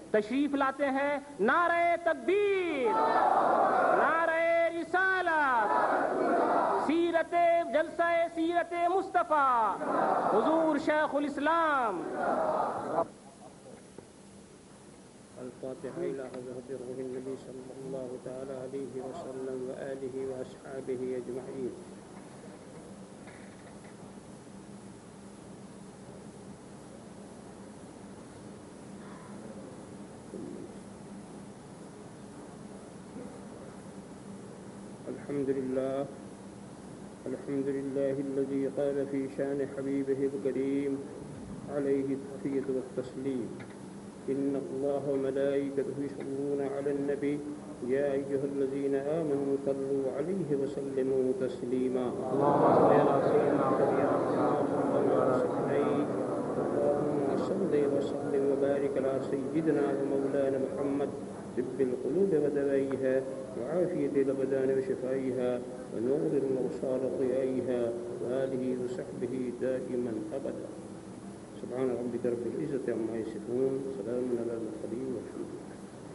تشریف لاتے ہیں نعرہ تکبیر، نعرہ رسالت، سیرت جلسہ سیرت مصطفیٰ حضور شیخ الاسلام۔ الفاتحة إلى حضرة روح النبي صلى الله تعالى عليه وسلم وآله وأصحابه أجمعين۔ الحمد لله الذي قال في شان حبيبه الكريم عليه التحية والتسليم: إن الله وملائكته يصلون على النبي يا أيها الذين آمنوا صلوا عليه وسلموا تسليما۔ اللهم صل وسلم وبارك على سيدنا ومولانا محمد طب القلوب ودوائها وعافية الأبدان وشفائها ونور الأبصار وضيائها وآله وصحبه دائما أبدا۔ سبحان ربك رب العزة عما يصفون، سلام على المرسلين والحمد لله۔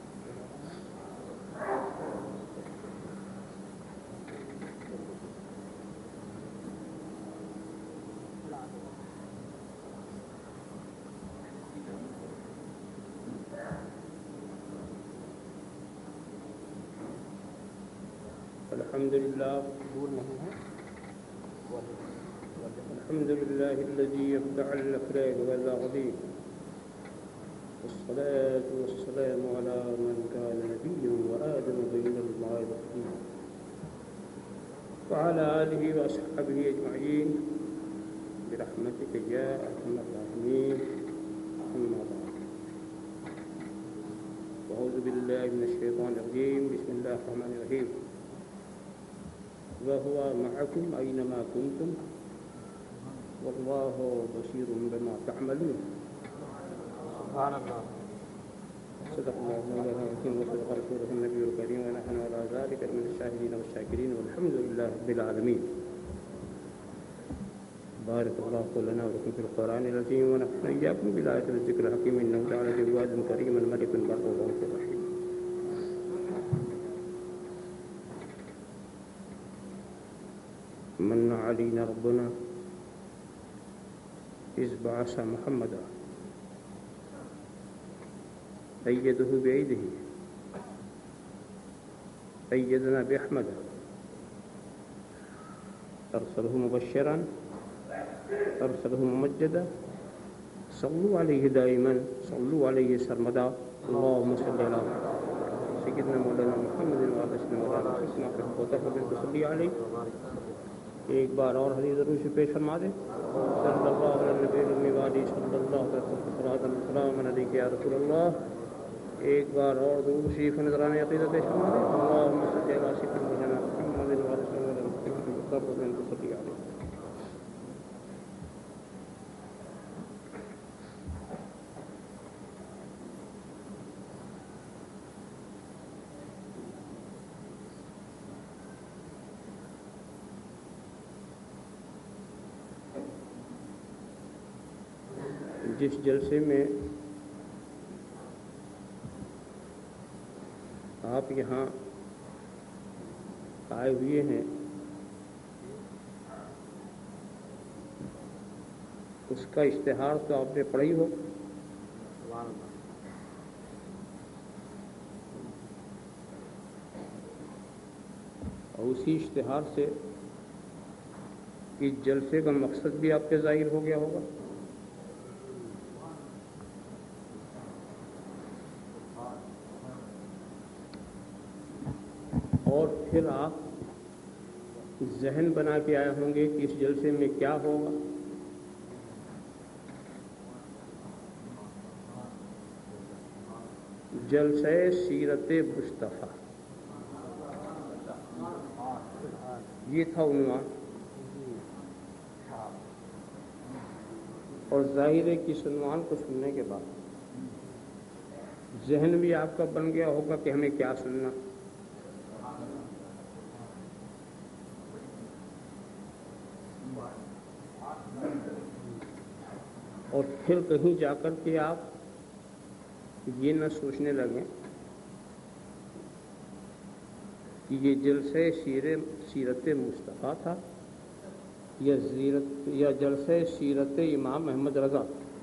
الحمد لله الذي يبدع الأفراد والأغلين، والصلاة والسلام على من كان نبيا وآدم بين الماء والطين، وعلى آله وأصحابه أجمعين برحمتك يا أرحم الراحمين، أما بعد، أعوذ بالله من الشيطان الرجيم، بسم الله الرحمن الرحيم، وهو معكم أينما كنتم والله بصير بما تعملون۔ سبحان اللہ۔ صدق الله العظيم وصدق رسوله النبي الكريم ونحن على ذلك من الشاهدين والشاكرين والحمد لله رب العالمين۔ بارك الله لنا ولكم في القرآن العظيم ونفعنا إياكم بالآيات والذكر الحكيم، إنه تعالى جواد كريم ملك بر رؤوف رحيم۔ من علينا ربنا إذ بعث محمدا أيده بأيده، أيدنا بأحمد، أرسله مبشرا أرسله ممجدا، صلوا عليه دائما صلوا عليه سرمدا، اللهم صل على سيدنا مولانا محمد وعلى سيدنا صلی علیہ۔ ایک بار اور حدیث ضرور سے پیش فرما دیں۔ صلی اللہ علیہ نبی المی وآلہ صلی اللہ علیہ وسلم علیہ یا رسول اللہ۔ ایک بار اور درود شریف نذران عقیدہ پیش فرما دیں۔ اللہم صلی علی سیدنا محمد وعلى سيدنا محمد صلی علیہ۔ جس جلسے میں آپ یہاں آئے ہوئے ہیں اس کا اشتہار تو آپ نے پڑھا ہی ہو، اور اسی اشتہار سے اس جلسے کا مقصد بھی آپ کے ظاہر ہو گیا ہوگا۔ اور پھر آپ ذہن بنا کے آئے ہوں گے کہ اس جلسے میں کیا ہوگا۔ جلسہ سیرت مصطفیٰ یہ تھا عنوان، اور ظاہر ہے کہ اس عنوان کو سننے کے بعد ذہن بھی آپ کا بن گیا ہوگا کہ ہمیں کیا سننا۔ اور پھر کہیں جا کر کے آپ یہ نہ سوچنے لگیں کہ یہ جلسہ سیرت مصطفیٰ تھا یا جلسہ سیرت امام احمد رضا.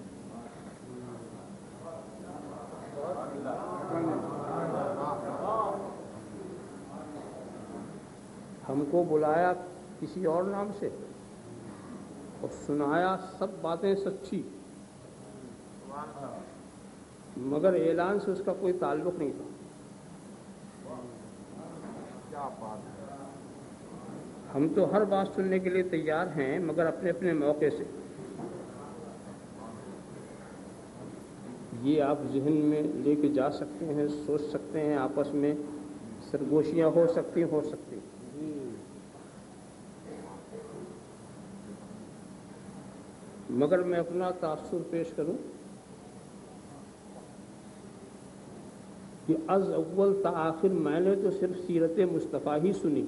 ہم کو بلایا کسی اور نام سے اور سنایا سب باتیں سچی، مگر اعلان سے اس کا کوئی تعلق نہیں تھا. ہم تو ہر بات سننے کے لیے تیار ہیں، مگر اپنے اپنے موقع سے. یہ آپ ذہن میں لے کے جا سکتے ہیں، سوچ سکتے ہیں، آپس میں سرگوشیاں ہو سکتی. مگر میں اپنا تاثر پیش کروں کہ از اول تا آخر میں نے تو صرف سیرت مصطفیٰ ہی سنی.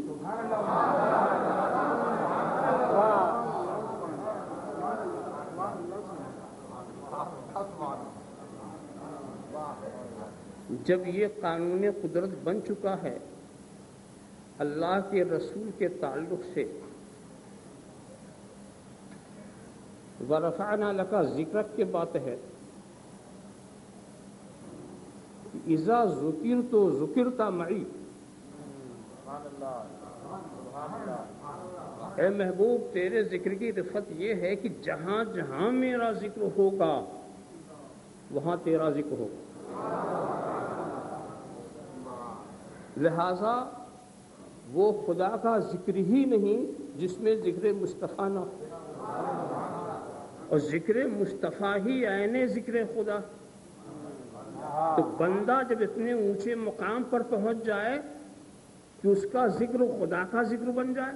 جب یہ قانون قدرت بن چکا ہے اللہ کے رسول کے تعلق سے، وَرَفَعْنَا لَكَ ذِكْرَكَ کے بات ہے، اِذَا ذُكِرْتُ ذُكِرْتَ مَعِي. اے محبوب تیرے ذکر کی رفت یہ ہے کہ جہاں جہاں میرا ذکر ہوگا وہاں تیرا ذکر ہوگا. لہذا وہ خدا کا ذکر ہی نہیں جس میں ذکر مصطفیٰ نہ ہو، اور ذکر مصطفیٰ ہی عین ذکر خدا. تو بندہ جب اتنے اونچے مقام پر پہنچ جائے کہ اس کا ذکر خدا کا ذکر بن جائے،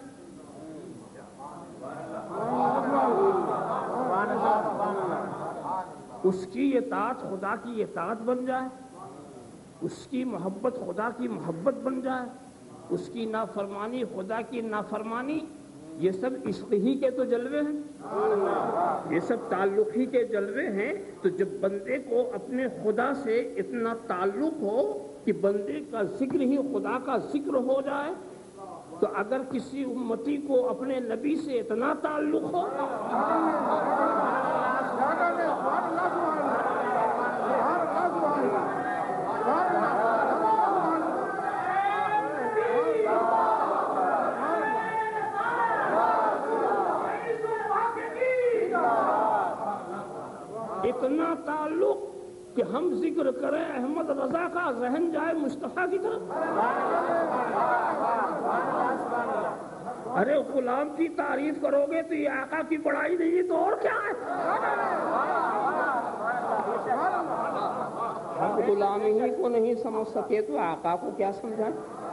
اس کی اطاعت خدا کی اطاعت بن جائے، اس کی محبت خدا کی محبت بن جائے، اس کی نافرمانی خدا کی نافرمانی، یہ سب عشق ہی کے تو جلوے ہیں، یہ سب تعلق ہی کے جلوے ہیں. تو جب بندے کو اپنے خدا سے اتنا تعلق ہو کہ بندے کا ذکر ہی خدا کا ذکر ہو جائے، تو اگر کسی امتی کو اپنے نبی سے اتنا تعلق ہو اتنا تعلق کہ ہم ذکر کریں احمد رضا کا ذہن جائے مصطفیٰ کی طرف. ارے غلام کی تعریف کرو گے تو یہ آقا کی بڑائی نہیں تو اور کیا ہے. ہم غلام ہی کو نہیں سمجھ سکے تو آقا کو کیا سمجھائیں.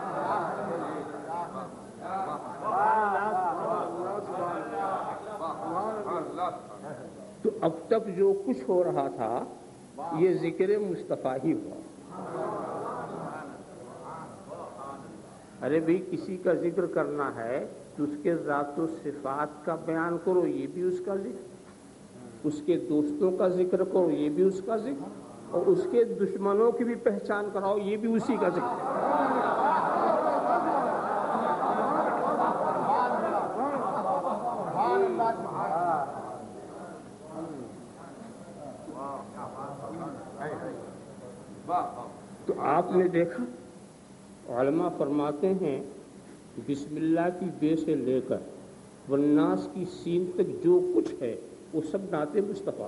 تو اب تک جو کچھ ہو رہا تھا یہ ذکر مصطفیٰ ہی ہوا. ارے بھئی کسی کا ذکر کرنا ہے تو اس کے ذات و صفات کا بیان کرو، یہ بھی اس کا ذکر. اس کے دوستوں کا ذکر کرو، یہ بھی اس کا ذکر. اور اس کے دشمنوں کی بھی پہچان کراؤ، یہ بھی اسی کا ذکر. تو آپ نے دیکھا علماء فرماتے ہیں بسم اللہ کی بے سے لے کر والناس کی سین تک جو کچھ ہے وہ سب نعت مصطفیٰ،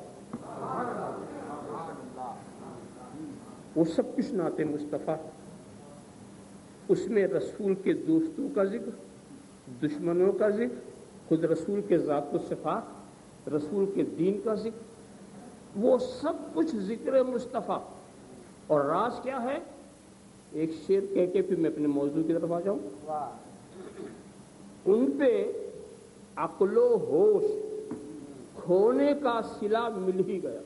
وہ سب کچھ نعت مصطفیٰ. اس میں رسول کے دوستوں کا ذکر، دشمنوں کا ذکر، خود رسول کے ذات و صفات، رسول کے دین کا ذکر، وہ سب کچھ ذکر مصطفیٰ. اور راز کیا ہے؟ ایک شعر کہہ کے پھر میں اپنے موضوع کی طرف آ جاؤں. ان پہ عقل و ہوش کھونے کا صلہ مل ہی گیا.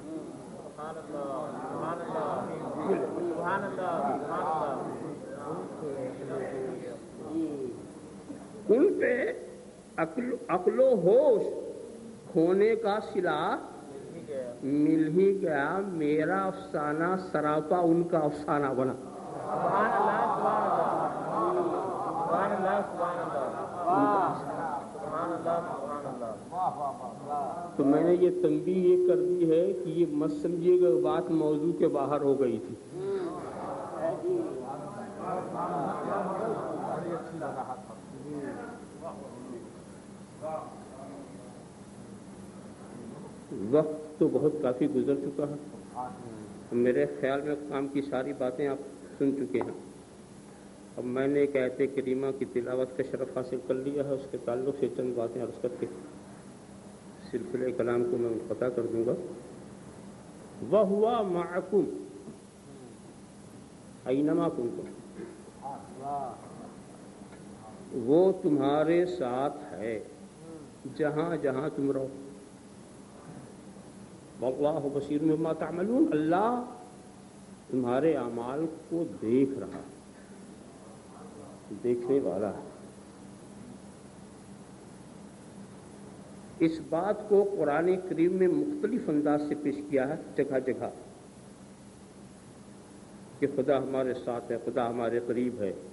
ان پہ عقل و ہوش کھونے کا صلہ مل ہی گیا، میرا افسانہ سراپا ان کا افسانہ بنا۔ سبحان اللہ، سبحان اللہ، سبحان اللہ، سبحان اللہ، سبحان اللہ، سبحان اللہ۔ تو میں نے یہ تنبیہ یہ کر دی ہے کہ یہ مت سمجھیے گا بات موضوع کے باہر ہو گئی تھی۔ وقت تو بہت کافی گزر چکا ہے، میرے خیال میں کام کی ساری باتیں آپ سن چکے ہیں۔ اب میں نے ایک آیت کریمہ کی تلاوت کا شرف حاصل کر لیا ہے، اس کے تعلق سے چند باتیں عرض کر کے سلسلہ کلام کو میں منقطع کر دوں گا۔ وَهُوَ مَعَكُمْ أَيْنَمَا كُنتُمْ، وہ تمہارے ساتھ ہے جہاں جہاں تم رہو۔ وَاللَّهُ بَصِيرٌ بِمَا تَعْمَلُونَ، اللہ تمہارے اعمال کو دیکھ رہا، دیکھنے والا ہے۔ اس بات کو قرآن کریم میں مختلف انداز سے پیش کیا ہے جگہ جگہ کہ خدا ہمارے ساتھ ہے، خدا ہمارے قریب ہے۔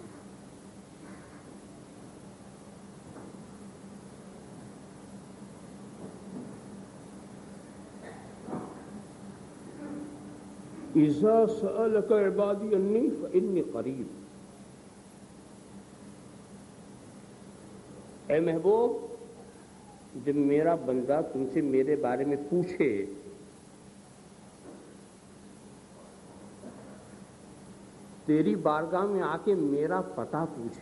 اذا سألك عبادی انی فإنی قریب، اے محبوب جب میرا بندہ تم سے میرے بارے میں پوچھے تیری بارگاہ میں آ کے میرا پتہ پوچھے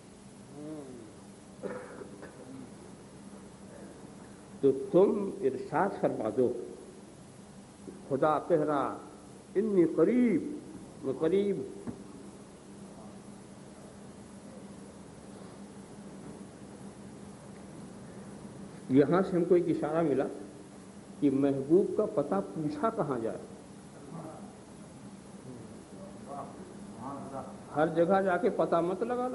تو تم ارشاد فرما دو، خدا کہہ رہا انی قریب، میں قریب۔ یہاں سے ہم کو ایک اشارہ ملا کہ محبوب کا پتہ پوچھا کہاں جائے۔ ہر جگہ جا کے پتہ مت لگانا،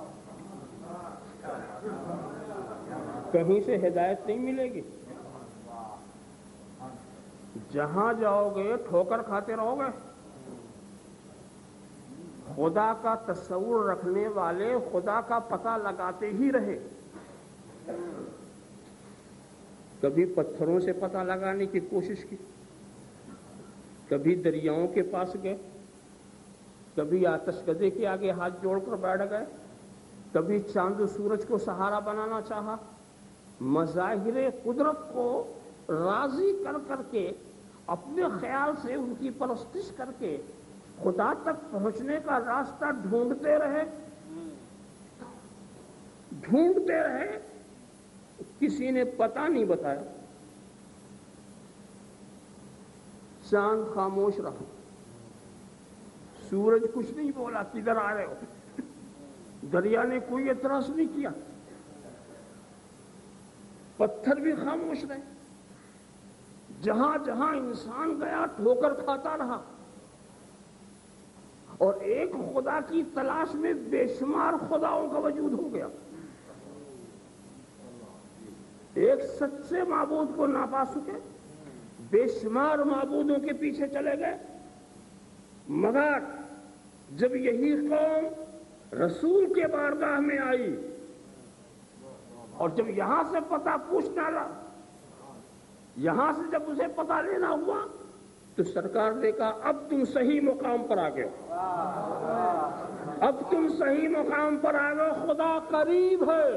کہیں سے ہدایت نہیں ملے گی۔ جہاں جاؤ گے ٹھوکر کھاتے رہو گے۔ خدا کا تصور رکھنے والے خدا کا پتہ لگاتے ہی رہے۔ کبھی پتھروں سے پتہ لگانے کی کوشش کی، کبھی دریاؤں کے پاس گئے، کبھی آتش کدے کے آگے ہاتھ جوڑ کر بیٹھ گئے، کبھی چاند و سورج کو سہارا بنانا چاہا۔ مظاہر قدرت کو راضی کر کر کے اپنے خیال سے ان کی پرستش کر کے خدا تک پہنچنے کا راستہ ڈھونڈتے رہے، ڈھونڈتے رہے، کسی نے پتہ نہیں بتایا۔ چاند خاموش رہا، سورج کچھ نہیں بولا کدھر آ رہے ہو، دریا نے کوئی اعتراض نہیں کیا، پتھر بھی خاموش رہے۔ جہاں جہاں انسان گیا ٹھوکر کھاتا رہا، اور ایک خدا کی تلاش میں بے شمار خداؤں کا وجود ہو گیا۔ ایک سچے معبود کو نہ پا سکے، بے شمار معبودوں کے پیچھے چلے گئے، مگر جب یہی قوم رسول کے بارگاہ میں آئی اور جب یہاں سے پتہ پوچھنا رہا، یہاں سے جب اسے پتہ لینا ہوا تو سرکار نے کہا اب تم صحیح مقام پر آ گئے ہو، اب تم صحیح مقام پر آ گئے ہو، خدا قریب ہے۔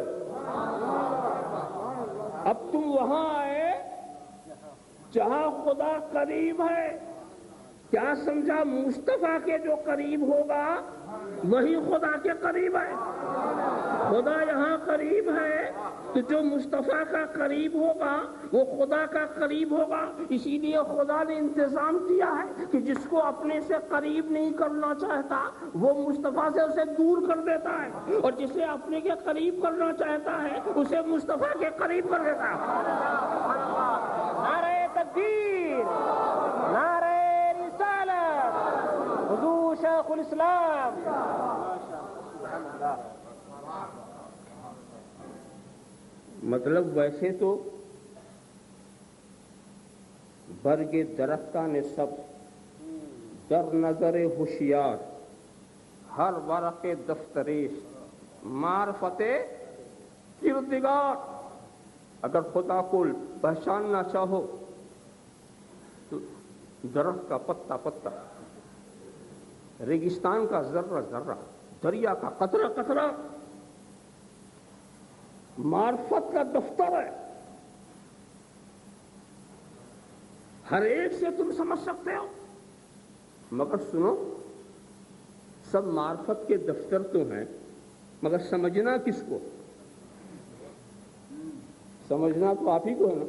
اب تم وہاں آئے جہاں خدا قریب ہے۔ کیا سمجھا؟ مصطفیٰ کے جو قریب ہوگا وہی خدا کے قریب ہے۔ خدا یہاں قریب ہے تو جو مصطفیٰ کا قریب ہوگا وہ خدا کا قریب ہوگا۔ اسی لیے خدا نے انتظام کیا ہے کہ جس کو اپنے سے قریب نہیں کرنا چاہتا وہ مصطفیٰ سے اسے دور کر دیتا ہے، اور جسے اپنے کے قریب کرنا چاہتا ہے اسے مصطفیٰ کے قریب کر دیتا ہے۔ نعرہ تکبیر، نعرہ رسالت، حضور شیخ الاسلام۔ مطلب ویسے تو برگ درختان سبز در نظر ہوشیار ہر ورق دفتریش معرفت کردگار. اگر خدا کو پہچاننا چاہو تو درخت کا پتا پتا، ریگستان کا ذرہ ذرہ، دریا کا قطرہ قطرہ معرفت کا دفتر ہے. ہر ایک سے تم سمجھ سکتے ہو، مگر سنو، سب معرفت کے دفتر تو ہیں، مگر سمجھنا کس کو؟ سمجھنا تو آپ ہی کو ہے نا،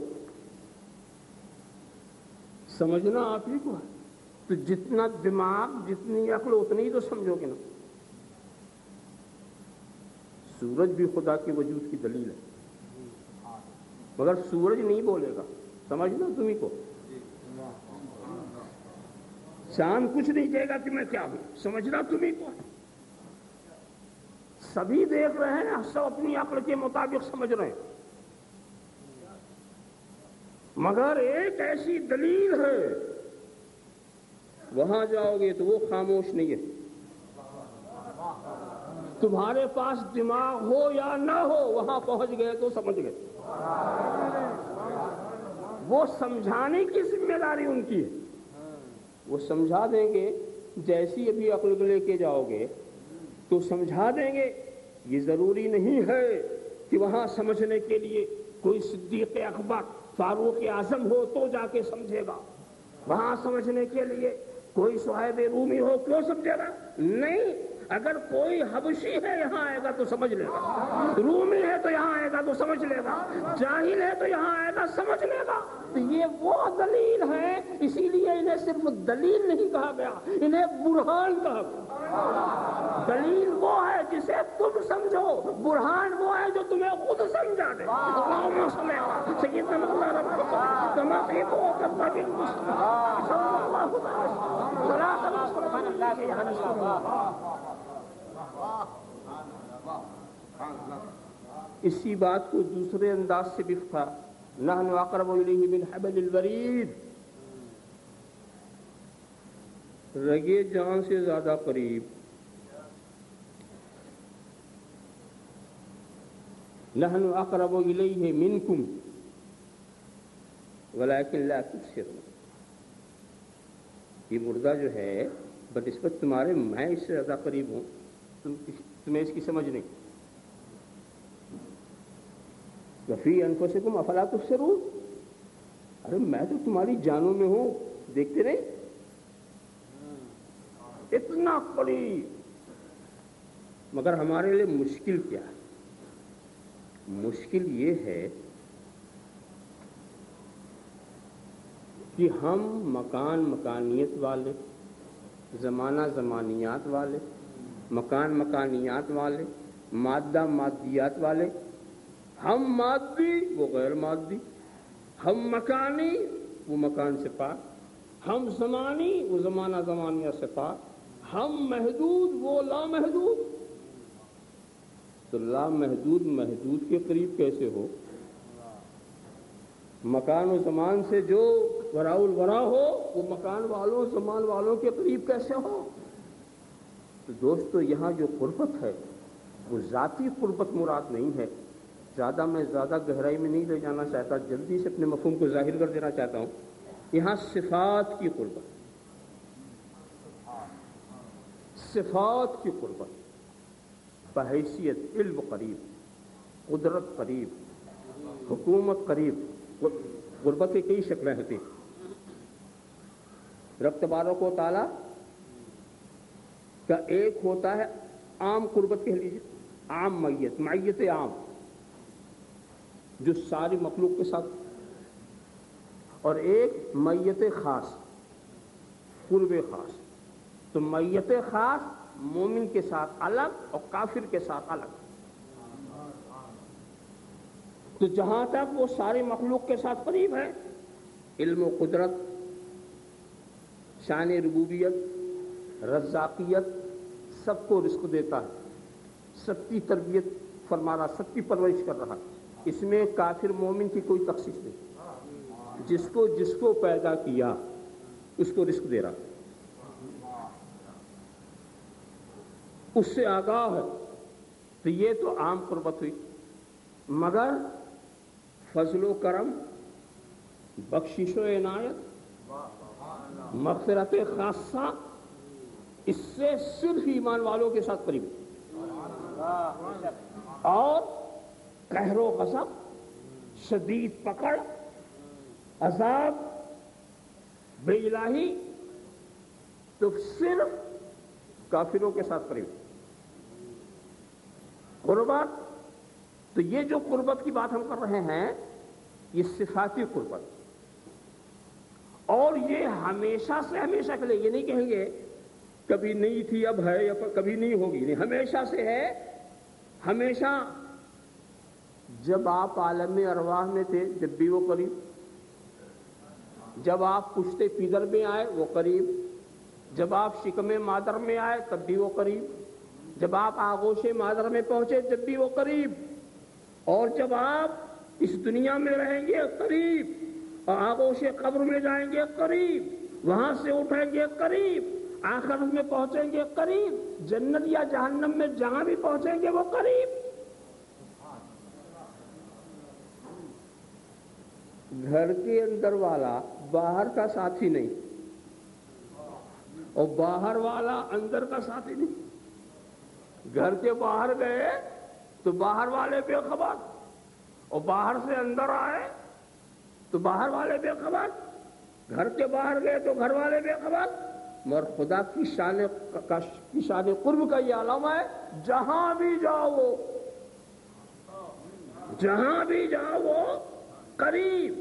سمجھنا آپ ہی کو ہے. تو جتنا دماغ، جتنی عقل، اتنی ہی تو سمجھو گے نا. سورج بھی خدا کے وجود کی دلیل ہے، مگر سورج نہیں بولے گا، سمجھنا تمہیں کو. چاند کچھ نہیں کہے گا کہ میں کیا ہوں، سمجھنا تمہیں کو. سبھی دیکھ رہے ہیں، سب اپنی عقل کے مطابق سمجھ رہے ہیں، مگر ایک ایسی دلیل ہے، وہاں جاؤ گے تو وہ خاموش نہیں ہے. تمہارے پاس دماغ ہو یا نہ ہو، وہاں پہنچ گئے تو سمجھ گئے. وہ سمجھانے کی ذمہ داری ان کی ہے، وہ سمجھا دیں گے. جیسی ابھی عقل لے کے جاؤ گے تو سمجھا دیں گے. یہ ضروری نہیں ہے کہ وہاں سمجھنے کے لیے کوئی صدیق اکبر، فاروق اعظم ہو تو جا کے سمجھے گا. وہاں سمجھنے کے لیے کوئی صہیب رومی ہو کیوں سمجھے گا؟ نہیں. اگر کوئی حبشی ہے یہاں آئے گا تو سمجھ لے گا، رومی ہے تو یہاں آئے گا تو سمجھ لے گا، جاہل ہے تو یہاں آئے گا سمجھ لے گا. تو یہ وہ دلیل ہے، اسی لیے انہیں صرف دلیل نہیں کہا گیا، انہیں برہان کہا گیا. دلیل وہ ہے جسے تم سمجھو، برہان وہ ہے جو تمہیں خود سمجھا دے. اللہم صلی علی سیدنا مولانا محمد کما تحب وترضى بالمصطفى صلی اللہ علیہ وسلم. اسی بات کو دوسرے انداز سے بھی تھا، نحن اقرب الیہ من حبل الورید، رگے جان سے زیادہ قریب. نحن اقرب الیہ منکم ولکن لا تبصرون. یہ مردہ جو ہے بنسبت تمہارے میں اس سے زیادہ قریب ہوں، تمہیں اس کی سمجھ نہیں. وفی انفسکم افلا تبصرون، ارے میں تو تمہاری جانوں میں ہوں، دیکھتے نہیں؟ اتنا قریب. مگر ہمارے لیے مشکل کیا ہے؟ مشکل یہ ہے کہ ہم مکان مکانیت والے، زمانہ زمانیات والے، مکان مکانیات والے، مادہ مادیات والے. ہم مادی، وہ غیر مادی. ہم مکانی، وہ مکان سے پار. ہم زمانی، وہ زمانہ زمانیہ سے پار. ہم محدود، وہ لامحدود. تو لامحدود محدود کے قریب کیسے ہو؟ مکان و زمان سے جو وراء الورا ہو، وہ مکان والوں زمان والوں کے قریب کیسے ہو؟ تو دوستو، یہاں جو قربت ہے وہ ذاتی قربت مراد نہیں ہے. میں زیادہ گہرائی میں نہیں لے جانا چاہتا، جلدی سے اپنے مفہوم کو ظاہر کر دینا چاہتا ہوں. یہاں صفات کی قربت، صفات کی قربت بحیثیت علم قریب، قدرت قریب، حکومت قریب. قربت کی کئی شکلیں ہوتی ہیں. رب تبارک و تعالیٰ کا ایک ہوتا ہے عام قربت، کہہ لیجیے عام معیت، معیت عام جو ساری مخلوق کے ساتھ، اور ایک معیت خاص، قرب خاص. تو معیت خاص مومن کے ساتھ الگ اور کافر کے ساتھ الگ. تو جہاں تک وہ ساری مخلوق کے ساتھ قریب ہے، علم و قدرت، شان ربوبیت، رزاقیت، سب کو رزق دیتا ہے، سب کی تربیت فرما رہا، سب کی پرورش کر رہا. اس میں کافر مومن کی کوئی تخصیص نہیں. جس کو پیدا کیا اس کو رزق دے رہا، اس سے آگاہ ہے، تو یہ تو عام قربت ہوئی، مگر فضل و کرم، بخشش و عنایت، مغفرت خاصہ، اس سے صرف ایمان والوں کے ساتھ قریب ہے، اور قہر و غضب، شدید پکڑ، عذاب، بے الہی تو صرف کافروں کے ساتھ قریب ہے۔ قربت تو یہ جو قربت کی بات ہم کر رہے ہیں یہ صفاتی قربت، اور یہ ہمیشہ سے ہمیشہ کے لیے، یہ نہیں کہیں گے کبھی نہیں تھی اب ہے یا کبھی نہیں ہوگی، نہیں، ہمیشہ سے ہے، ہمیشہ۔ جب آپ عالم ارواح میں تھے جب بھی وہ قریب، جب آپ پشتے پیدر میں آئے وہ قریب، جب آپ شکم مادر میں آئے تب بھی وہ قریب، جب آپ آغوش مادر میں پہنچے جب بھی وہ قریب، اور جب آپ اس دنیا میں رہیں گے قریب، اور آغوش قبر میں جائیں گے قریب، وہاں سے اٹھیں گے قریب، آخرت میں پہنچیں گے قریب، جنت یا جہنم میں جہاں بھی پہنچیں گے وہ قریب۔ گھر کے اندر والا باہر کا ساتھی نہیں، اور باہر والا اندر کا ساتھی نہیں۔ گھر کے باہر گئے تو باہر والے بے خبر، اور باہر سے اندر آئے تو باہر والے بے خبر، گھر کے باہر گئے تو گھر والے بے خبر، مگر خدا کی شان قرب کا یہ علامہ ہے، جہاں بھی جاؤ، جہاں بھی جاؤ وہ قریب۔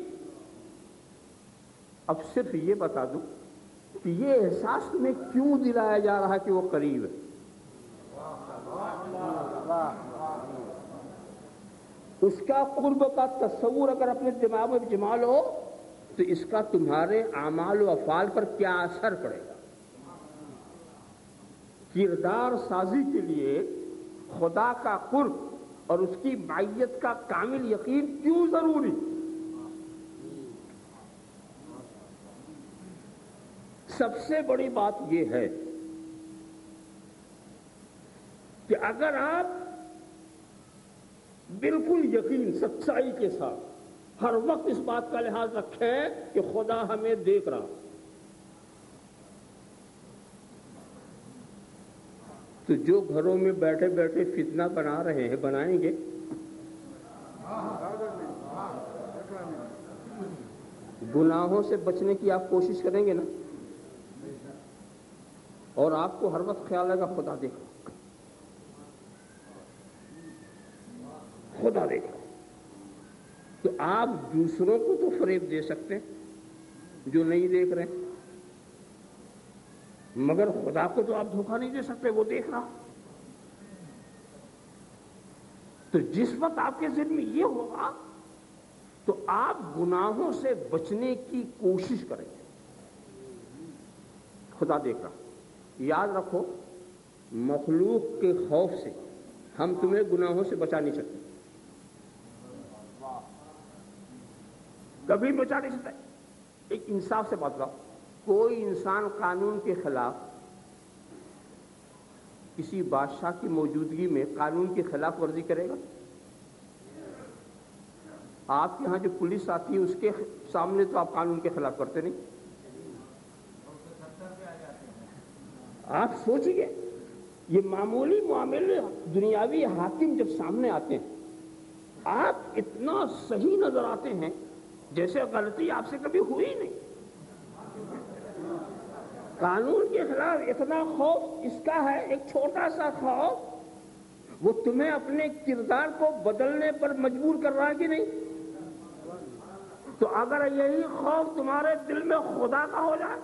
اب صرف یہ بتا دوں کہ یہ احساس تمہیں کیوں دلایا جا رہا ہے کہ وہ قریب ہے؟ اس کا قرب کا تصور اگر اپنے دماغ میں جما لو تو اس کا تمہارے اعمال و افعال پر کیا اثر پڑے گا۔ کردار سازی کے لیے خدا کا قرب اور اس کی معیت کا کامل یقین کیوں ضروری؟ سب سے بڑی بات یہ ہے کہ اگر آپ بالکل یقین سچائی کے ساتھ ہر وقت اس بات کا لحاظ رکھیں کہ خدا ہمیں دیکھ رہا، تو جو گھروں میں بیٹھے بیٹھے فتنہ بنا رہے ہیں بنائیں گے، گناہوں سے بچنے کی آپ کوشش کریں گے نا، اور آپ کو ہر وقت خیال آئے گا خدا دیکھ رہا، خدا دیکھ رہا، تو آپ دوسروں کو تو فریب دے سکتے ہیں جو نہیں دیکھ رہے، مگر خدا کو تو آپ دھوکہ نہیں دے سکتے، وہ دیکھ رہا۔ تو جس وقت آپ کے ذہن میں یہ ہوگا تو آپ گناہوں سے بچنے کی کوشش کریں گے، خدا دیکھ رہا۔ یاد رکھو، مخلوق کے خوف سے ہم تمہیں گناہوں سے بچا نہیں سکتے، کبھی بچا نہیں سکتے۔ ایک انصاف سے بات کرو، کوئی انسان قانون کے خلاف کسی بادشاہ کی موجودگی میں قانون کی خلاف ورزی کرے گا؟ آپ کے ہاں جو پولیس آتی ہے اس کے سامنے تو آپ قانون کے خلاف کرتے نہیں۔ آپ سوچئے، یہ معمولی معاملے دنیاوی حاکم جب سامنے آتے ہیں آپ اتنا صحیح نظر آتے ہیں جیسے غلطی آپ سے کبھی ہوئی نہیں۔ قانون کے خلاف اتنا خوف اس کا ہے، ایک چھوٹا سا خوف وہ تمہیں اپنے کردار کو بدلنے پر مجبور کر رہا ہے کہ نہیں؟ تو اگر یہی خوف تمہارے دل میں خدا کا ہو جائے،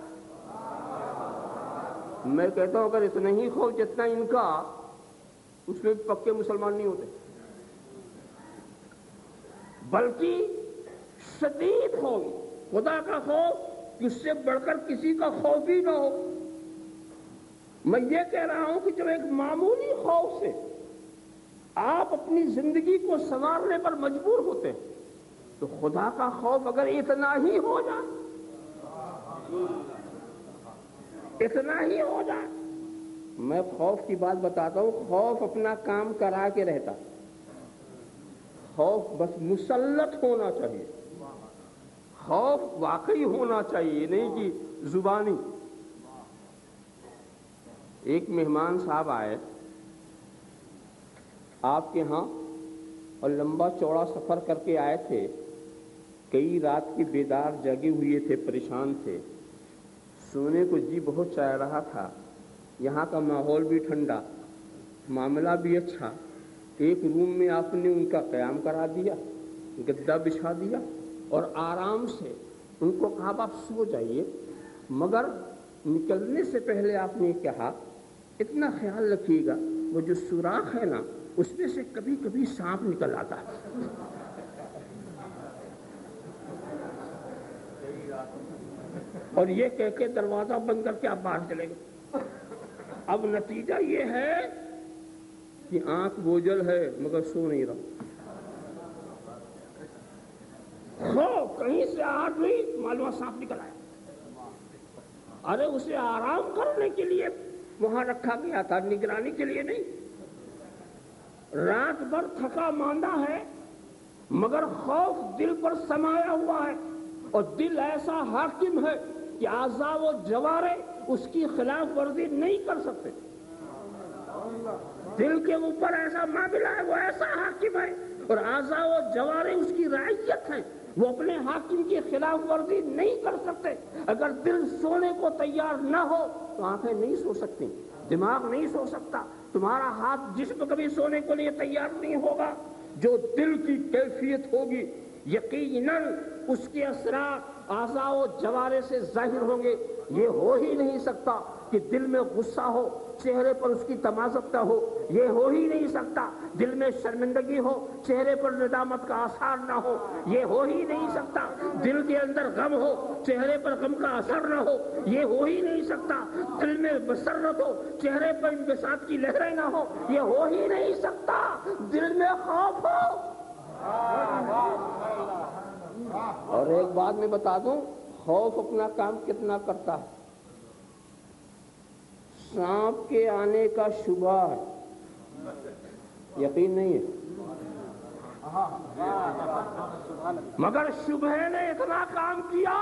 میں کہتا ہوں اگر اتنا ہی خوف جتنا ان کا، اس میں پکے مسلمان نہیں ہوتے، بلکہ شدید خوف، خدا کا خوف، اس سے بڑھ کر کسی کا خوف ہی نہ ہو۔ میں یہ کہہ رہا ہوں کہ جب ایک معمولی خوف سے آپ اپنی زندگی کو سنوارنے پر مجبور ہوتے ہیں تو خدا کا خوف اگر اتنا ہی ہو جائے، اتنا ہی ہو جائے، میں خوف کی بات بتاتا ہوں، خوف اپنا کام کرا کے رہتا، خوف بس مسلط ہونا چاہیے، خوف واقعی ہونا چاہیے، نہیں کہ زبانی۔ ایک مہمان صاحب آئے آپ کے ہاں اور لمبا چوڑا سفر کر کے آئے تھے، کئی رات کی بیدار جگے ہوئے تھے، پریشان تھے، سونے کو جی بہت چاہ رہا تھا، یہاں کا ماحول بھی ٹھنڈا، معاملہ بھی اچھا، ایک روم میں آپ نے ان کا قیام کرا دیا، گدا بچھا دیا اور آرام سے ان کو کہا آپ سو جائیے، مگر نکلنے سے پہلے آپ نے کہا اتنا خیال رکھیے گا وہ جو سوراخ ہے نا اس میں سے کبھی کبھی سانپ نکل آتا ہے۔ اور یہ کہہ کے دروازہ بند کر کے آپ باہر چلے گئے۔ اب نتیجہ یہ ہے کہ آنکھ بوجھل ہے مگر سو نہیں رہا، کہیں سے آگ نہیں معلوم سانپ نکل آیا۔ ارے اسے آرام کرنے کے لیے وہاں رکھا گیا تھا، نگرانی کے لیے نہیں۔ رات بھر تھکا ماندہ ہے مگر خوف دل پر سمایا ہوا ہے، اور دل ایسا حاکم ہے کہ اعضاء و جوارے اس کی خلاف ورزی نہیں کر سکتے۔ دل کے اوپر ایسا معاملہ ہے، وہ ایسا حاکم ہے اور اعضاء و جوارے اس کی رعیت ہے، وہ اپنے حاکم کی خلاف ورزی نہیں کر سکتے۔ اگر دل سونے کو تیار نہ ہو تو آنکھیں نہیں سو سکتی، دماغ نہیں سو سکتا، تمہارا ہاتھ جسم کبھی سونے کے لیے تیار نہیں ہوگا۔ جو دل کی کیفیت ہوگی یقیناً اس کے اثرات اعضاء و جوارے سے ظاہر ہوں گے۔ یہ ہو ہی نہیں سکتا کہ دل میں غصہ ہو چہرے پر اس کی تمازت نہ ہو، یہ ہو ہی نہیں سکتا دل میں شرمندگی ہو چہرے پر ندامت کا آثار نہ ہو، یہ ہو ہی نہیں سکتا دل کے اندر غم ہو چہرے پر غم کا اثر نہ ہو، یہ ہو ہی نہیں سکتا دل میں مسرت ہو چہرے پر انبساط کی لہریں نہ ہو، یہ ہو ہی نہیں سکتا دل میں خوف ہو۔ اور ایک بات میں بتا دوں، خوف اپنا کام کتنا کرتا ہے۔ سانپ کے آنے کا شبہ ہے، یقین نہیں ہے، مگر شبہ نے اتنا کام کیا،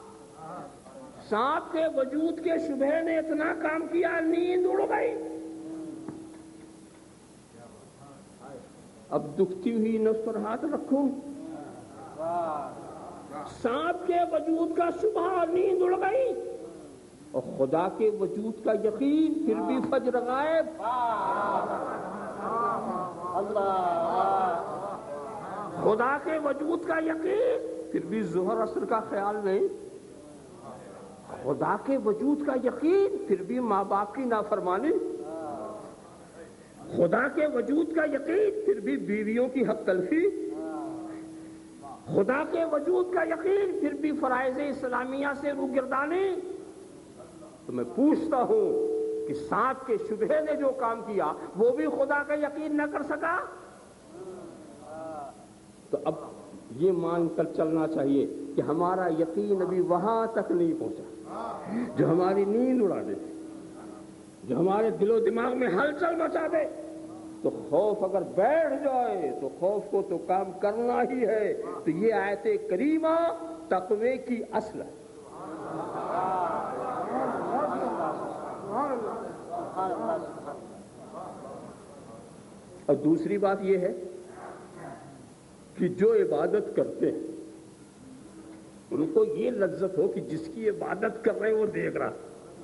سانپ کے وجود کے شبہ نے اتنا کام کیا، نیند اڑ گئی۔ اب دکھتی ہوئی نفس پر ہاتھ رکھوں، سانپ کے وجود کا شبہ، نیند اڑ گئی، اور خدا کے وجود کا یقین، پھر بھی فجر غائب۔ خدا کے وجود کا یقین، پھر بھی ظہر عصر کا خیال نہیں۔ خدا کے وجود کا یقین، پھر بھی ماں باپ کی نافرمانی۔ خدا کے وجود کا یقین، پھر بھی بیویوں کی حق تلفی۔ خدا کے وجود کا یقین، پھر بھی فرائض اسلامیہ سے روگردانی۔ تو میں پوچھتا ہوں کہ سانپ کے شبہ نے جو کام کیا وہ بھی خدا کا یقین نہ کر سکا؟ تو اب یہ مان کر چلنا چاہیے کہ ہمارا یقین ابھی وہاں تک نہیں پہنچا جو ہماری نیند اڑا دے، جو ہمارے دل و دماغ میں ہلچل مچا دے۔ تو خوف اگر بیٹھ جائے تو خوف کو تو کام کرنا ہی ہے۔ تو یہ آیت کریمہ تقوی کی اصل ہے۔ اور دوسری بات یہ ہے کہ جو عبادت کرتے ہیں ان کو یہ لذت ہو کہ جس کی عبادت کر رہے ہیں وہ دیکھ رہا،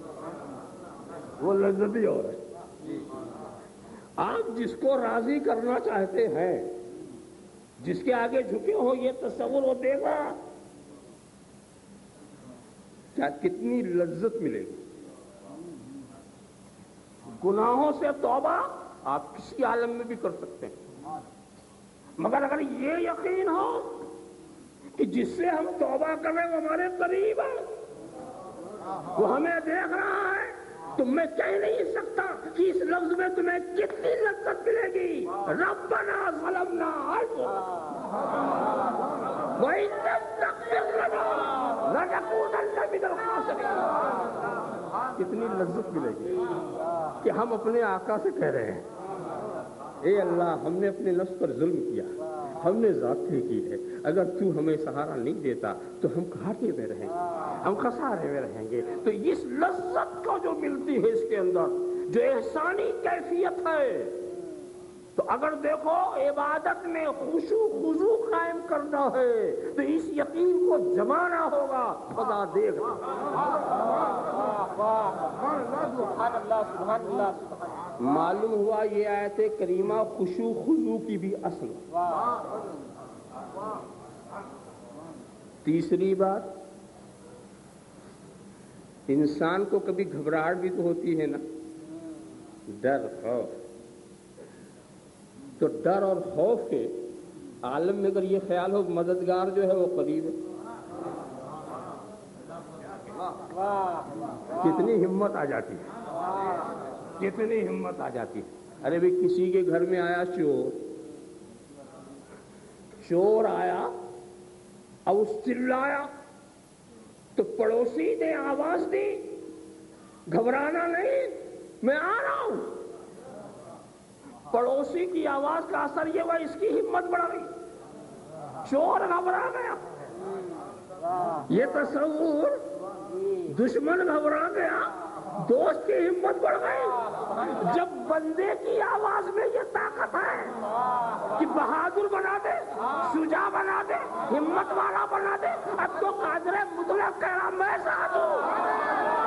وہ لذت ہی اور ہے۔ آپ جس کو راضی کرنا چاہتے ہیں، جس کے آگے جھکے ہو، یہ تصور وہ دیکھ رہا، کیا کتنی لذت ملے گی۔ گناہوں سے توبہ آپ کسی عالم میں بھی کر سکتے ہیں، مگر اگر یہ یقین ہو کہ جس سے ہم توبہ کر رہے ہیں وہ ہمارے قریب ہے، وہ ہمیں دیکھ رہا ہے، تو میں کہہ نہیں سکتا کہ اس لفظ میں تمہیں کتنی لذت ملے گی۔ ربنا ظلمنا انفسنا وَإِن لَّمْ تَغْفِرْ لَنَا لَنَكُونَنَّ مِنَ الْخَاسِرِينَ. کتنی لذت ملے گی کہ ہم اپنے آقا سے کہہ رہے ہیں اے اللہ ہم نے اپنے نفس پر ظلم کیا, ہم نے ذاتی کی ہے, اگر تو ہمیں سہارا نہیں دیتا تو ہم گھاٹے میں رہیں گے, ہم خسارے میں رہیں گے. تو اس لذت کو جو ملتی ہے اس کے اندر جو احسانی کیفیت ہے, تو اگر دیکھو عبادت میں خشوع خضوع قائم کرنا ہے تو اس یقین کو جمانا ہوگا, خدا دے گا. معلوم ہوا یہ آیت کریمہ خشوع خضوع کی بھی اصل. تیسری بات, انسان کو کبھی گھبراہٹ بھی تو ہوتی ہے نا, ڈر خوف. تو ڈر اور خوف کے عالم میں اگر یہ خیال ہو مددگار جو ہے وہ قریب ہے, کتنی ہمت آ جاتی ہے, کتنی ہمت آ جاتی ہے. ارے بھئی کسی کے گھر میں آیا چور آیا, اب اس چلایا تو پڑوسی نے آواز دی گھبرانا نہیں میں آ رہا ہوں. پڑوسی کی آواز کا اثر یہ ہوا اس کی ہمت بڑھ گئی, چور گھبرا گیا. یہ تصور, دشمن گھبرا گیا, دوست کی ہمت بڑھ گئی. جب بندے کی آواز میں یہ طاقت ہے کہ بہادر بنا دے, شجاع بنا دے, ہمت والا بنا دے, اب تو قادر مطلق کہہ رہا میں ساتھ ہوں.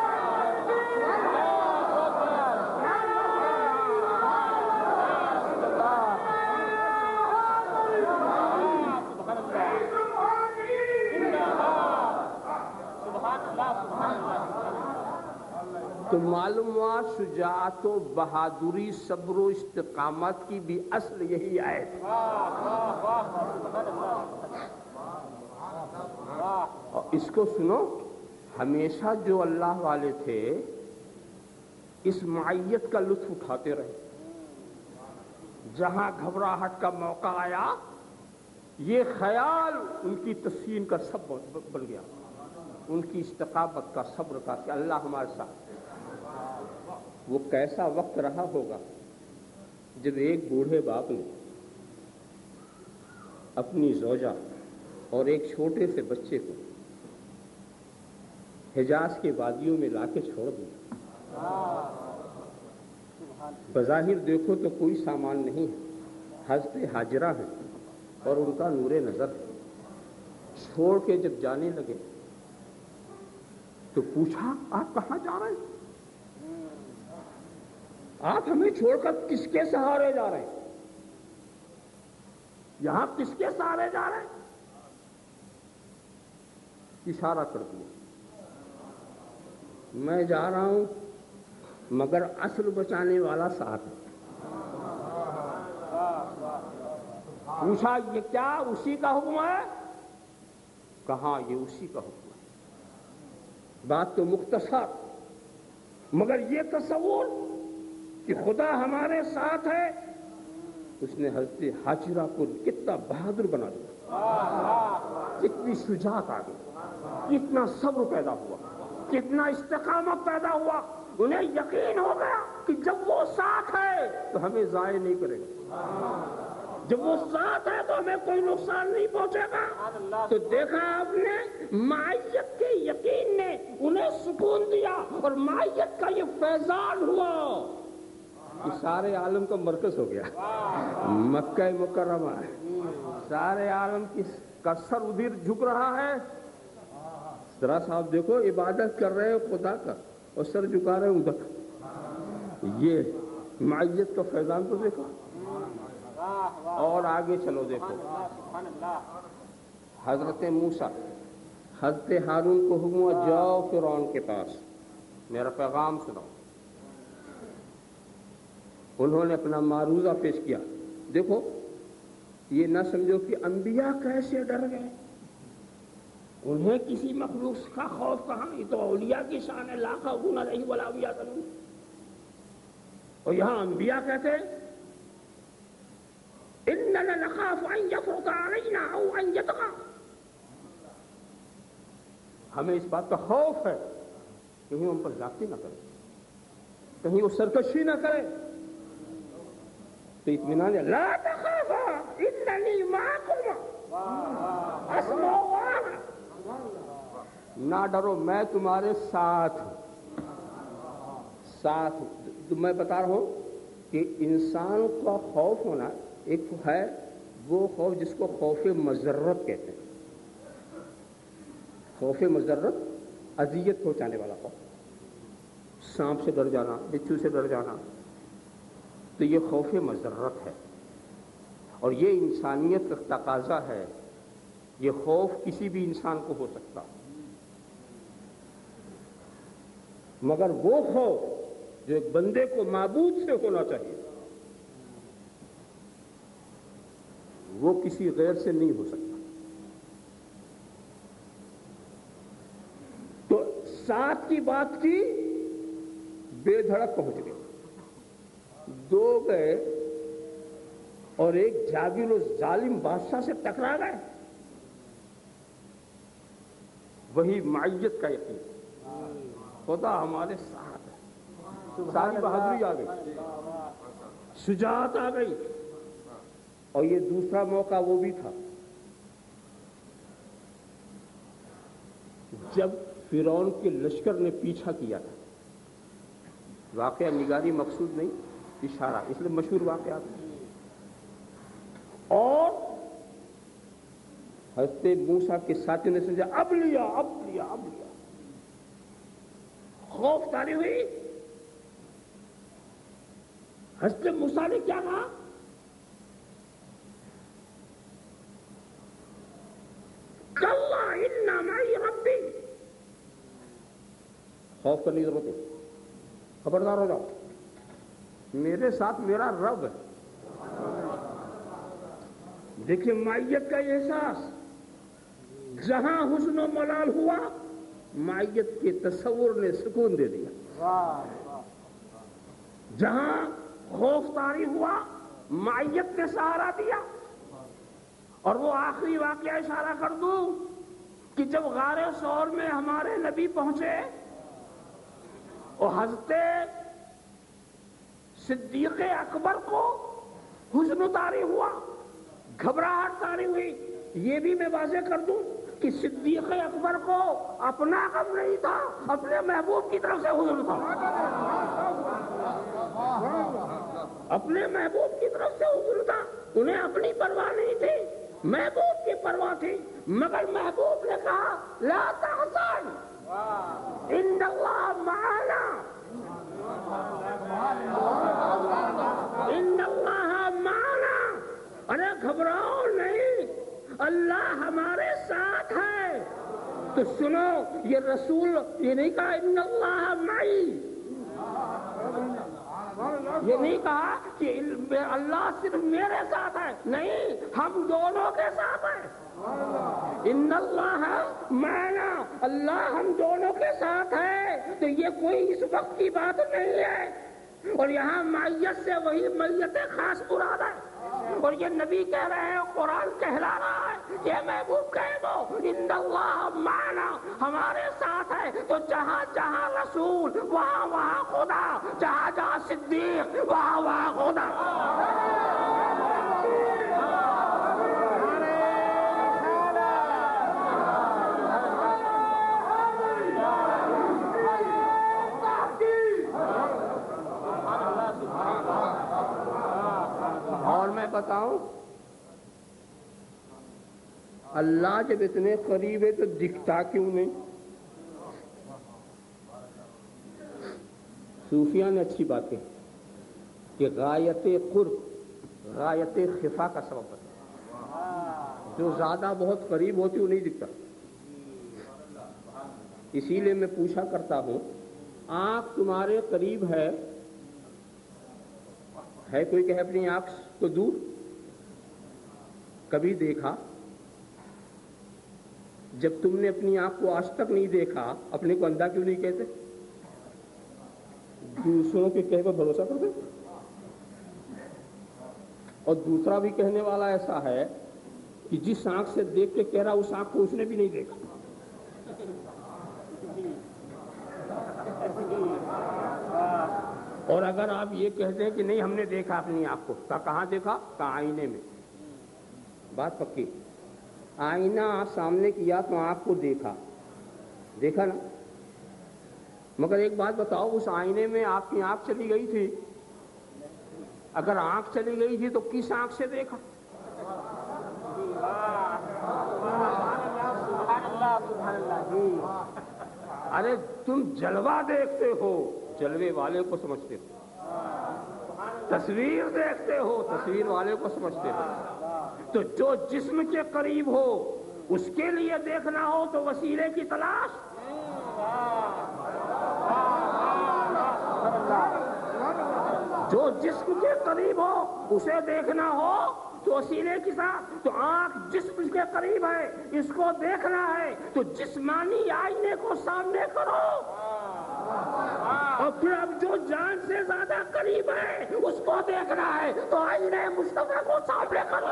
تو معلوم ہوا شجاعت و بہادری صبر و استقامت کی بھی اصل یہی ہے. اور اس کو سنو, ہمیشہ جو اللہ والے تھے اس معیت کا لطف اٹھاتے رہے. جہاں گھبراہٹ کا موقع آیا یہ خیال ان کی تسکین کا سبب بن گیا, ان کی استقامت کا, صبر کا, کہ اللہ ہمارے ساتھ. وہ کیسا وقت رہا ہوگا جب ایک بوڑھے باپ نے اپنی زوجہ اور ایک چھوٹے سے بچے کو حجاز کے وادیوں میں لا کے چھوڑ دیا. بظاہر دیکھو تو کوئی سامان نہیں ہے, حضرت ہاجرہ ہے اور ان کا نور نظر ہے. چھوڑ کے جب جانے لگے تو پوچھا آپ کہاں جا رہے ہیں, آپ ہمیں چھوڑ کر کس کے سہارے جا رہے ہیں, یہاں کس کے سہارے جا رہے ہیں. اشارہ کر دیا میں جا رہا ہوں مگر اصل بچانے والا ساتھ ہے. پوچھا یہ کیا اسی کا حکم ہے, کہاں یہ اسی کا حکم ہے. بات تو مختصر, مگر یہ تصور کہ خدا ہمارے ساتھ ہے, اس نے حضرت ہاجرہ کو کتنا بہادر بنا دیا, کتنی شجاعت آ گئی, کتنا صبر پیدا ہوا, کتنا استقامت پیدا ہوا. انہیں یقین ہو گیا کہ جب وہ ساتھ ہے تو ہمیں ضائع نہیں کرے گا, جب وہ ساتھ ہے تو ہمیں کوئی نقصان نہیں پہنچے گا. تو دیکھا آپ نے معیت کے یقین نے انہیں سکون دیا اور معیت کا یہ فیضان ہوا کہ سارے عالم کا مرکز ہو گیا. مکہ مکرمہ ہے, سارے عالم کا سر ادھر جھک رہا ہے. ذرا صاحب دیکھو عبادت کر رہے ہو خدا کا اور سر جھکا رہے ہو ادھر. یہ معیت کا فیضان تو دیکھو. اور آگے چلو دیکھو, حضرت موسیٰ, حضرت ہارون کو حکم ہوا جاؤ فرعون کے پاس میرا پیغام سناؤ. انہوں نے اپنا معروضہ پیش کیا. دیکھو یہ نہ سمجھو کہ انبیاء کیسے ڈر گئے, انہیں کسی مخلوق کا خوف کہاں, یہ تو اولیاء کی شان ہے, لا خوف علیہم ولا هم یحزنون. اور یہاں انبیاء کہتے ہیں اننا نخاف ان یفرط علینا او ان یطغى، ہمیں اس بات کا خوف ہے کہیں ہم پر زیادتی نہ کرے، کہیں وہ سرکشی نہ کرے. تو اطمینان ہے، لا تخافا اننی معکما اسمع وارا، نہ ڈرو میں تمہارے ساتھ تو میں بتا رہا ہوں کہ انسان کا خوف ہونا ایک ہے وہ خوف جس کو خوف مضرت کہتے ہیں. خوف مضرت اذیت پہنچانے والا خوف، سانپ سے ڈر جانا، بچھو سے ڈر جانا، تو یہ خوف مضرت ہے اور یہ انسانیت کا تقاضا ہے. یہ خوف کسی بھی انسان کو ہو سکتا، مگر وہ خوف جو ایک بندے کو معبود سے ہونا چاہیے وہ کسی غیر سے نہیں ہو سکتا. تو ساتھ کی بات کی، بے دھڑک پہنچ گئے، دو گئے اور ایک جابر و ظالم بادشاہ سے ٹکرا گئے. وہی معیت کا یقین، خدا ہمارے ساتھ ہے. ساری بہادری آ گئی، شجاعت آ گئی. اور یہ دوسرا موقع وہ بھی تھا جب فرعون کے لشکر نے پیچھا کیا تھا. واقعہ نگاری مقصود نہیں، اشارہ، اس لیے مشہور واقعات ہیں. اور حضرت موسیٰ کے ساتھی نے سمجھا اب لیا، خوف طاری ہوئی. حضرت موسیٰ نے کیا کہا؟ کلا ان معی ربی، خوف کرنے کی ضرورت ہے، خبردار ہو جاؤ، میرے ساتھ میرا رب ہے. دیکھیں معیت کا احساس، جہاں حسن و ملال ہوا معیت کے تصور نے سکون دے دیا. جہاں خوف طاری ہوا معیت نے سہارا دیا. اور وہ آخری واقعہ اشارہ کر دوں کہ جب غار ثور میں ہمارے نبی پہنچے اور حضرت صدیق اکبر کو حزن طاری ہوا، گھبراہٹ طاری ہوئی. یہ بھی میں واضح کر دوں کہ صدیق اکبر کو اپنا غم نہیں تھا، اپنے محبوب کی طرف سے حزن تھا. اپنے محبوب کی طرف سے حزن تھا. انہیں اپنی پرواہ نہیں تھی، محبوب کی پرواہ تھی. مگر محبوب نے کہا لا تحزن ان اللہ معنا، ان اللہ معنا، ارے گھبراؤ نہیں، اللہ ہمارے ساتھ ہے. تو سنو، یہ رسول یہ نہیں کہا ان اللہ معی، یہ نہیں کہا کہ اللہ صرف میرے ساتھ ہے، نہیں، ہم دونوں کے ساتھ ہیں. ان اللہ معنا، اللہ ہم دونوں کے ساتھ ہے. تو یہ کوئی اس وقت کی بات نہیں ہے. اور یہاں معیت سے وہی معیت خاص مراد ہے. اور یہ نبی کہہ رہے ہیں، قرآن کہلا رہا ہے، یہ محبوب کہہ دو ان اللہ معنا، ہمارے ساتھ ہے. تو جہاں جہاں رسول وہاں وہاں خدا، جہاں جہاں صدیق وہاں وہاں خدا. اور میں بتاؤں، اللہ جب اتنے قریب ہے تو دکھتا کیوں نہیں؟ صوفیاء نے اچھی بات کہی کہ غایت قرب غایت خفا کا سبب ہے. جو زیادہ بہت قریب ہوتی وہ نہیں دکھتا. اسی لیے میں پوچھا کرتا ہوں، آنکھ تمہارے قریب ہے کوئی کہ اپنی آنکھ تو دور؟ کبھی دیکھا؟ جب تم نے اپنی آنکھ کو آج تک نہیں دیکھا، اپنے کو اندھا کیوں نہیں کہتے؟ دوسروں کے کہے پر بھروسہ کرتے. اور دوسرا بھی کہنے والا ایسا ہے کہ جس آنکھ سے دیکھ کے کہہ رہا اس آنکھ کو اس نے بھی نہیں دیکھا. اور اگر آپ یہ کہہ دیں کہ نہیں ہم نے دیکھا اپنی آنکھ کو، کہاں دیکھا؟ کہاں؟ آئینے میں. بات پکی. آئینہ سامنے کیا تو آنکھ کو دیکھا نا. مگر ایک بات بتاؤ، اس آئینے میں آپ کی آنکھ چلی گئی تھی؟ اگر آنکھ چلی گئی تھی تو کس آنکھ سے دیکھا؟ ارے تم جلوہ دیکھتے ہو، جلوے والے کو سمجھتے ہو. تصویر دیکھتے ہو، تصویر والے کو سمجھتے ہو. تو جو جسم کے قریب ہو اس کے لیے دیکھنا ہو تو وسیلے کی تلاش. جو جسم کے قریب ہو اسے دیکھنا ہو تو وسیلے کے ساتھ. تو آنکھ جسم کے قریب ہے، اس کو دیکھنا ہے تو جسمانی آئینے کو سامنے کرو. اور پھر اب جو جان سے زیادہ قریب ہے اس کو دیکھنا ہے تو آئینے مصطفیٰ کو سامنے کرو.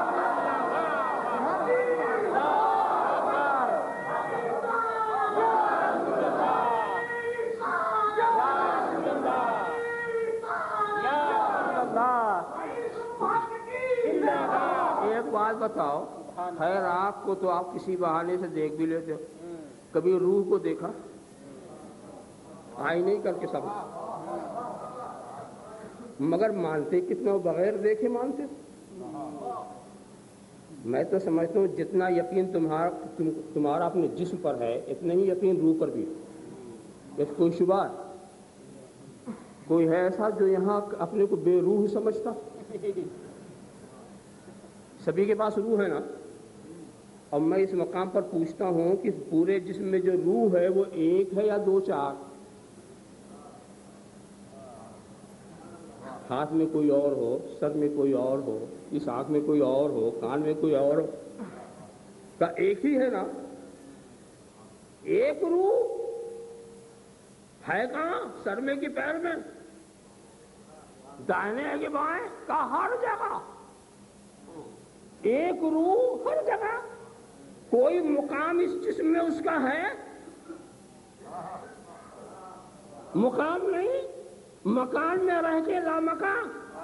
ایک بات بتاؤ، خیر آنکھ کو تو آپ کسی بہانے سے دیکھ بھی لیتے ہو، کبھی روح کو دیکھا؟ آئی نہیں کر کے سب. مگر مانتے کتنے بغیر دیکھے مانتے. میں تو سمجھتا ہوں جتنا یقین تمہارا اپنے جسم پر ہے اتنا ہی یقین روح پر بھی. اس کوئی شبہ کوئی ہے ایسا جو یہاں اپنے کو بے روح سمجھتا؟ سبھی کے پاس روح ہے نا. اور میں اس مقام پر پوچھتا ہوں کہ پورے جسم میں جو روح ہے وہ ایک ہے یا دو چار؟ ہاتھ میں کوئی اور ہو، سر میں کوئی اور ہو، اس آنکھ میں کوئی اور ہو، کان میں کوئی اور ہو، کا ایک ہی ہے نا. ایک روح ہے کہاں؟ سر میں کہ پیر میں؟ دائنے ہے کہ بائیں؟ کا ہر جگہ ایک روح ہر جگہ. کوئی مقام اس جسم میں اس کا ہے؟ مقام نہیں، مکان میں رہ کے لامکان.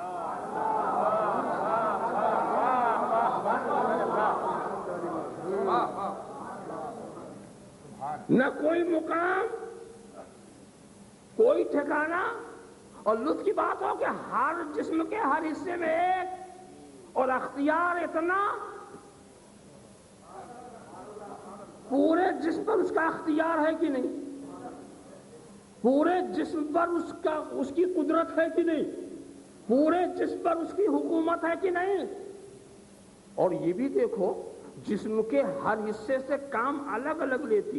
نہ کوئی مقام، کوئی ٹھکانہ. اور لطف کی بات ہو کہ ہر جسم کے ہر حصے میں ایک، اور اختیار اتنا. پورے جسم پر اس کا اختیار ہے کہ نہیں؟ پورے جسم پر اس کی قدرت ہے کہ نہیں؟ پورے جسم پر اس کی حکومت ہے کہ نہیں؟ اور یہ بھی دیکھو جسم کے ہر حصے سے کام الگ الگ لیتی.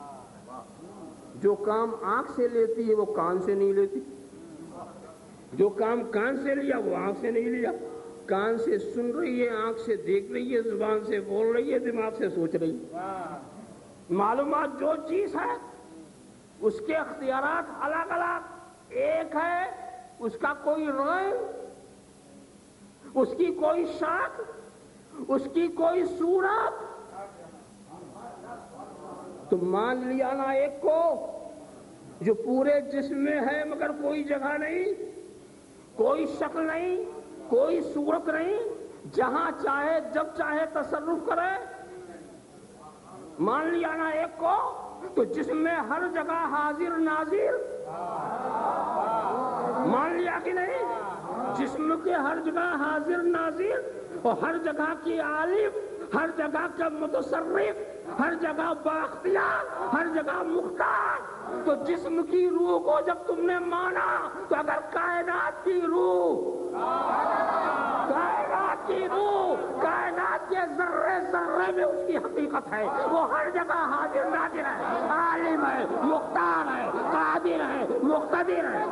جو کام آنکھ سے لیتی ہے وہ کان سے نہیں لیتی. جو کام کان سے لیا وہ آنکھ سے نہیں لیا. کان سے سن رہی ہے، آنکھ سے دیکھ رہی ہے، زبان سے بول رہی ہے، دماغ سے سوچ رہی ہے. معلومات جو چیز ہے اس کے اختیارات الگ الگ. ایک ہے، اس کا کوئی رنگ، اس کی کوئی شکل، اس کی کوئی صورت. تو مان لیا نا ایک کو جو پورے جسم میں ہے مگر کوئی جگہ نہیں، کوئی شکل نہیں، کوئی صورت نہیں، جہاں چاہے جب چاہے تصرف کرے. مان لیا نا ایک کو تو جسم میں ہر جگہ حاضر ناظر. مان لیا کہ نہیں؟ جسم کے ہر جگہ حاضر ناظر، اور ہر جگہ کی عالم، ہر جگہ کا متصرف، ہر جگہ بااختیار، ہر جگہ مختار. تو جسم کی روح کو جب تم نے مانا تو اگر کائنات کی روح، کائنات کی روح، کائنات کے ذرے ذرے میں اس کی حقیقت ہے. وہ ہر جگہ حاضر ناظر ہے، عالم ہے، مختار ہے، قادر ہے، مقتدر ہے.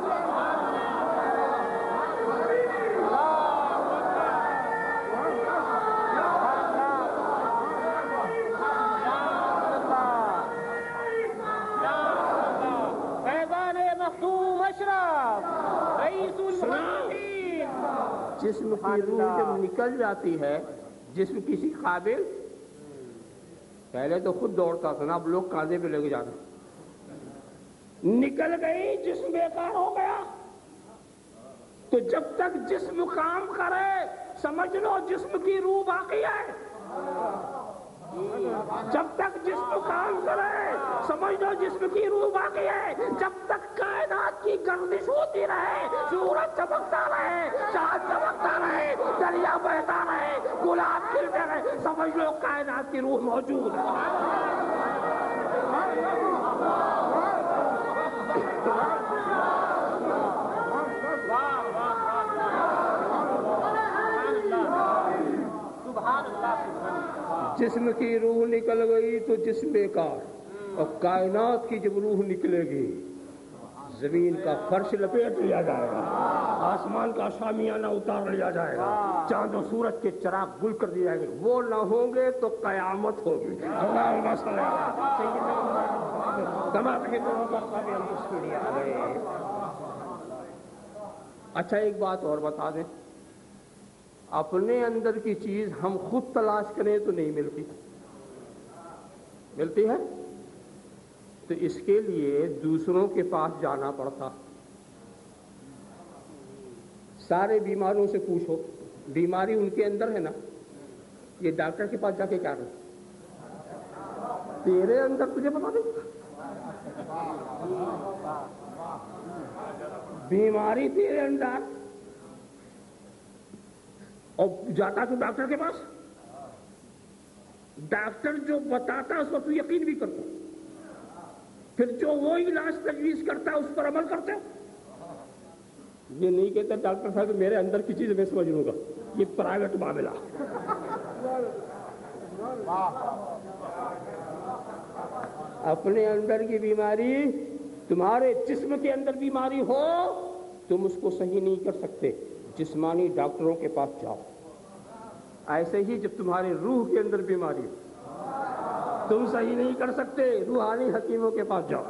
فیضان مختوم اشرف رئیس المحققین جسم کی روح جب نکل جاتی ہے، جسم کسی قابل، پہلے تو خود دوڑتا تھا نا، اب لوگ کاندھے پہ لے کے جاتے، نکل گئی جسم بیکار ہو گیا۔ تو جب تک جسم کام کرے سمجھ لو جسم کی روح باقی ہے، جب تک جسم کام کرے سمجھ لو جسم کی روح باقی ہے، جب تک کائنات کی گردش ہوتی رہے، سورج چمکتا رہے، چاند چمکتا رہے، دریا بہتا رہے، گلاب کھلتے رہے، سمجھ لو کائنات کی روح موجود ہے۔ جسم کی روح نکل گئی تو جسم بیکار، اور کائنات کی جب روح نکلے گی زمین کا فرش لپیٹ لیا جائے گا، آسمان کا شامیانہ اتار لیا جائے گا، چاند و سورج کے چراغ گل کر دیے جائیں گے، وہ نہ ہوں گے تو قیامت ہوگی۔ اللہم صلی علی سیدنا محمد۔ اچھا ایک بات اور بتا دیں، اپنے اندر کی چیز ہم خود تلاش کریں تو نہیں ملتی، ملتی ہے تو اس کے لیے دوسروں کے پاس جانا پڑتا۔ سارے بیماروں سے پوچھو بیماری ان کے اندر ہے نا، یہ ڈاکٹر کے پاس جا کے کیا کریں؟ تیرے اندر تجھے بتا دیں بیماری تیرے اندر، اور جاتا تو ڈاکٹر کے پاس، ڈاکٹر جو بتاتا اس پر تو یقین بھی کرتا، پھر جو وہ علاج تجویز کرتا ہے اس پر عمل کرتے ہو۔ یہ نہیں کہتا ڈاکٹر صاحب میرے اندر کی چیز میں سمجھ لوں گا، یہ پرائیویٹ معاملہ۔ اپنے اندر کی بیماری، تمہارے جسم کے اندر بیماری ہو تم اس کو صحیح نہیں کر سکتے، جسمانی ڈاکٹروں کے پاس جاؤ۔ ایسے ہی جب تمہارے روح کے اندر بیماری ہو تم صحیح نہیں کر سکتے، روحانی حکیموں کے پاس جاؤ۔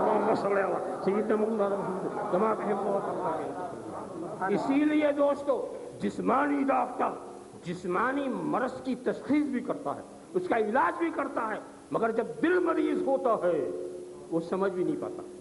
اسی لیے دوستو جسمانی ڈاکٹر جسمانی مرض کی تشخیص بھی کرتا ہے، اس کا علاج بھی کرتا ہے، مگر جب دل مریض ہوتا ہے وہ سمجھ بھی نہیں پاتا۔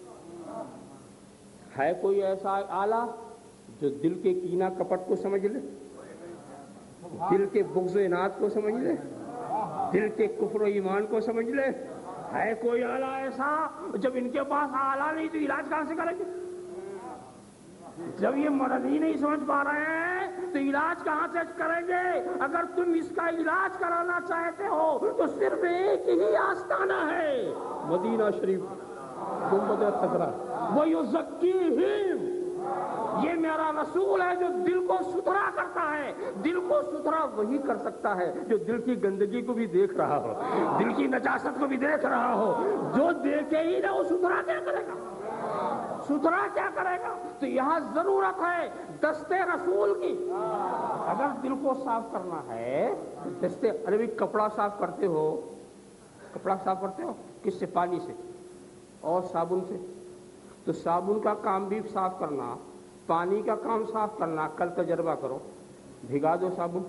ہے کوئی ایسا آلہ جو دل کے کینہ کپٹ کو سمجھ لے، دل کے بغض و عناد کو سمجھ لے، دل کے کفر و ایمان کو سمجھ لے؟ ہے کوئی آلہ ایسا؟ جب ان کے پاس آلہ نہیں تو علاج کہاں سے کریں گے؟ جب یہ مرض ہی نہیں سمجھ پا رہے ہیں تو علاج کہاں سے کریں گے؟ اگر تم اس کا علاج کرانا چاہتے ہو تو صرف ایک ہی آستانہ ہے، مدینہ شریف، گنبد خضرا، وَيُزَكِّيهِمْ، یہ میرا رسول ہے جو دل کو ستھرا کرتا ہے۔ دل کو ستھرا وہی کر سکتا ہے جو دل کی گندگی کو بھی دیکھ رہا ہو، دل کی نجاست کو بھی دیکھ رہا ہو۔ جو دیکھے ہی نہ وہ ستھرا کیا کرے گا؟ ستھرا کیا کرے گا؟ تو یہاں ضرورت ہے دستے رسول کی۔ اگر دل کو صاف کرنا ہے تو دستے، ارے بھی کپڑا صاف کرتے ہو، کپڑا صاف کرتے ہو کس سے؟ پانی سے اور صابن سے۔ تو صابن کا کام بھی صاف کرنا، پانی کا کام صاف کرنا۔ کل تجربہ کرو، بھگا دو صابن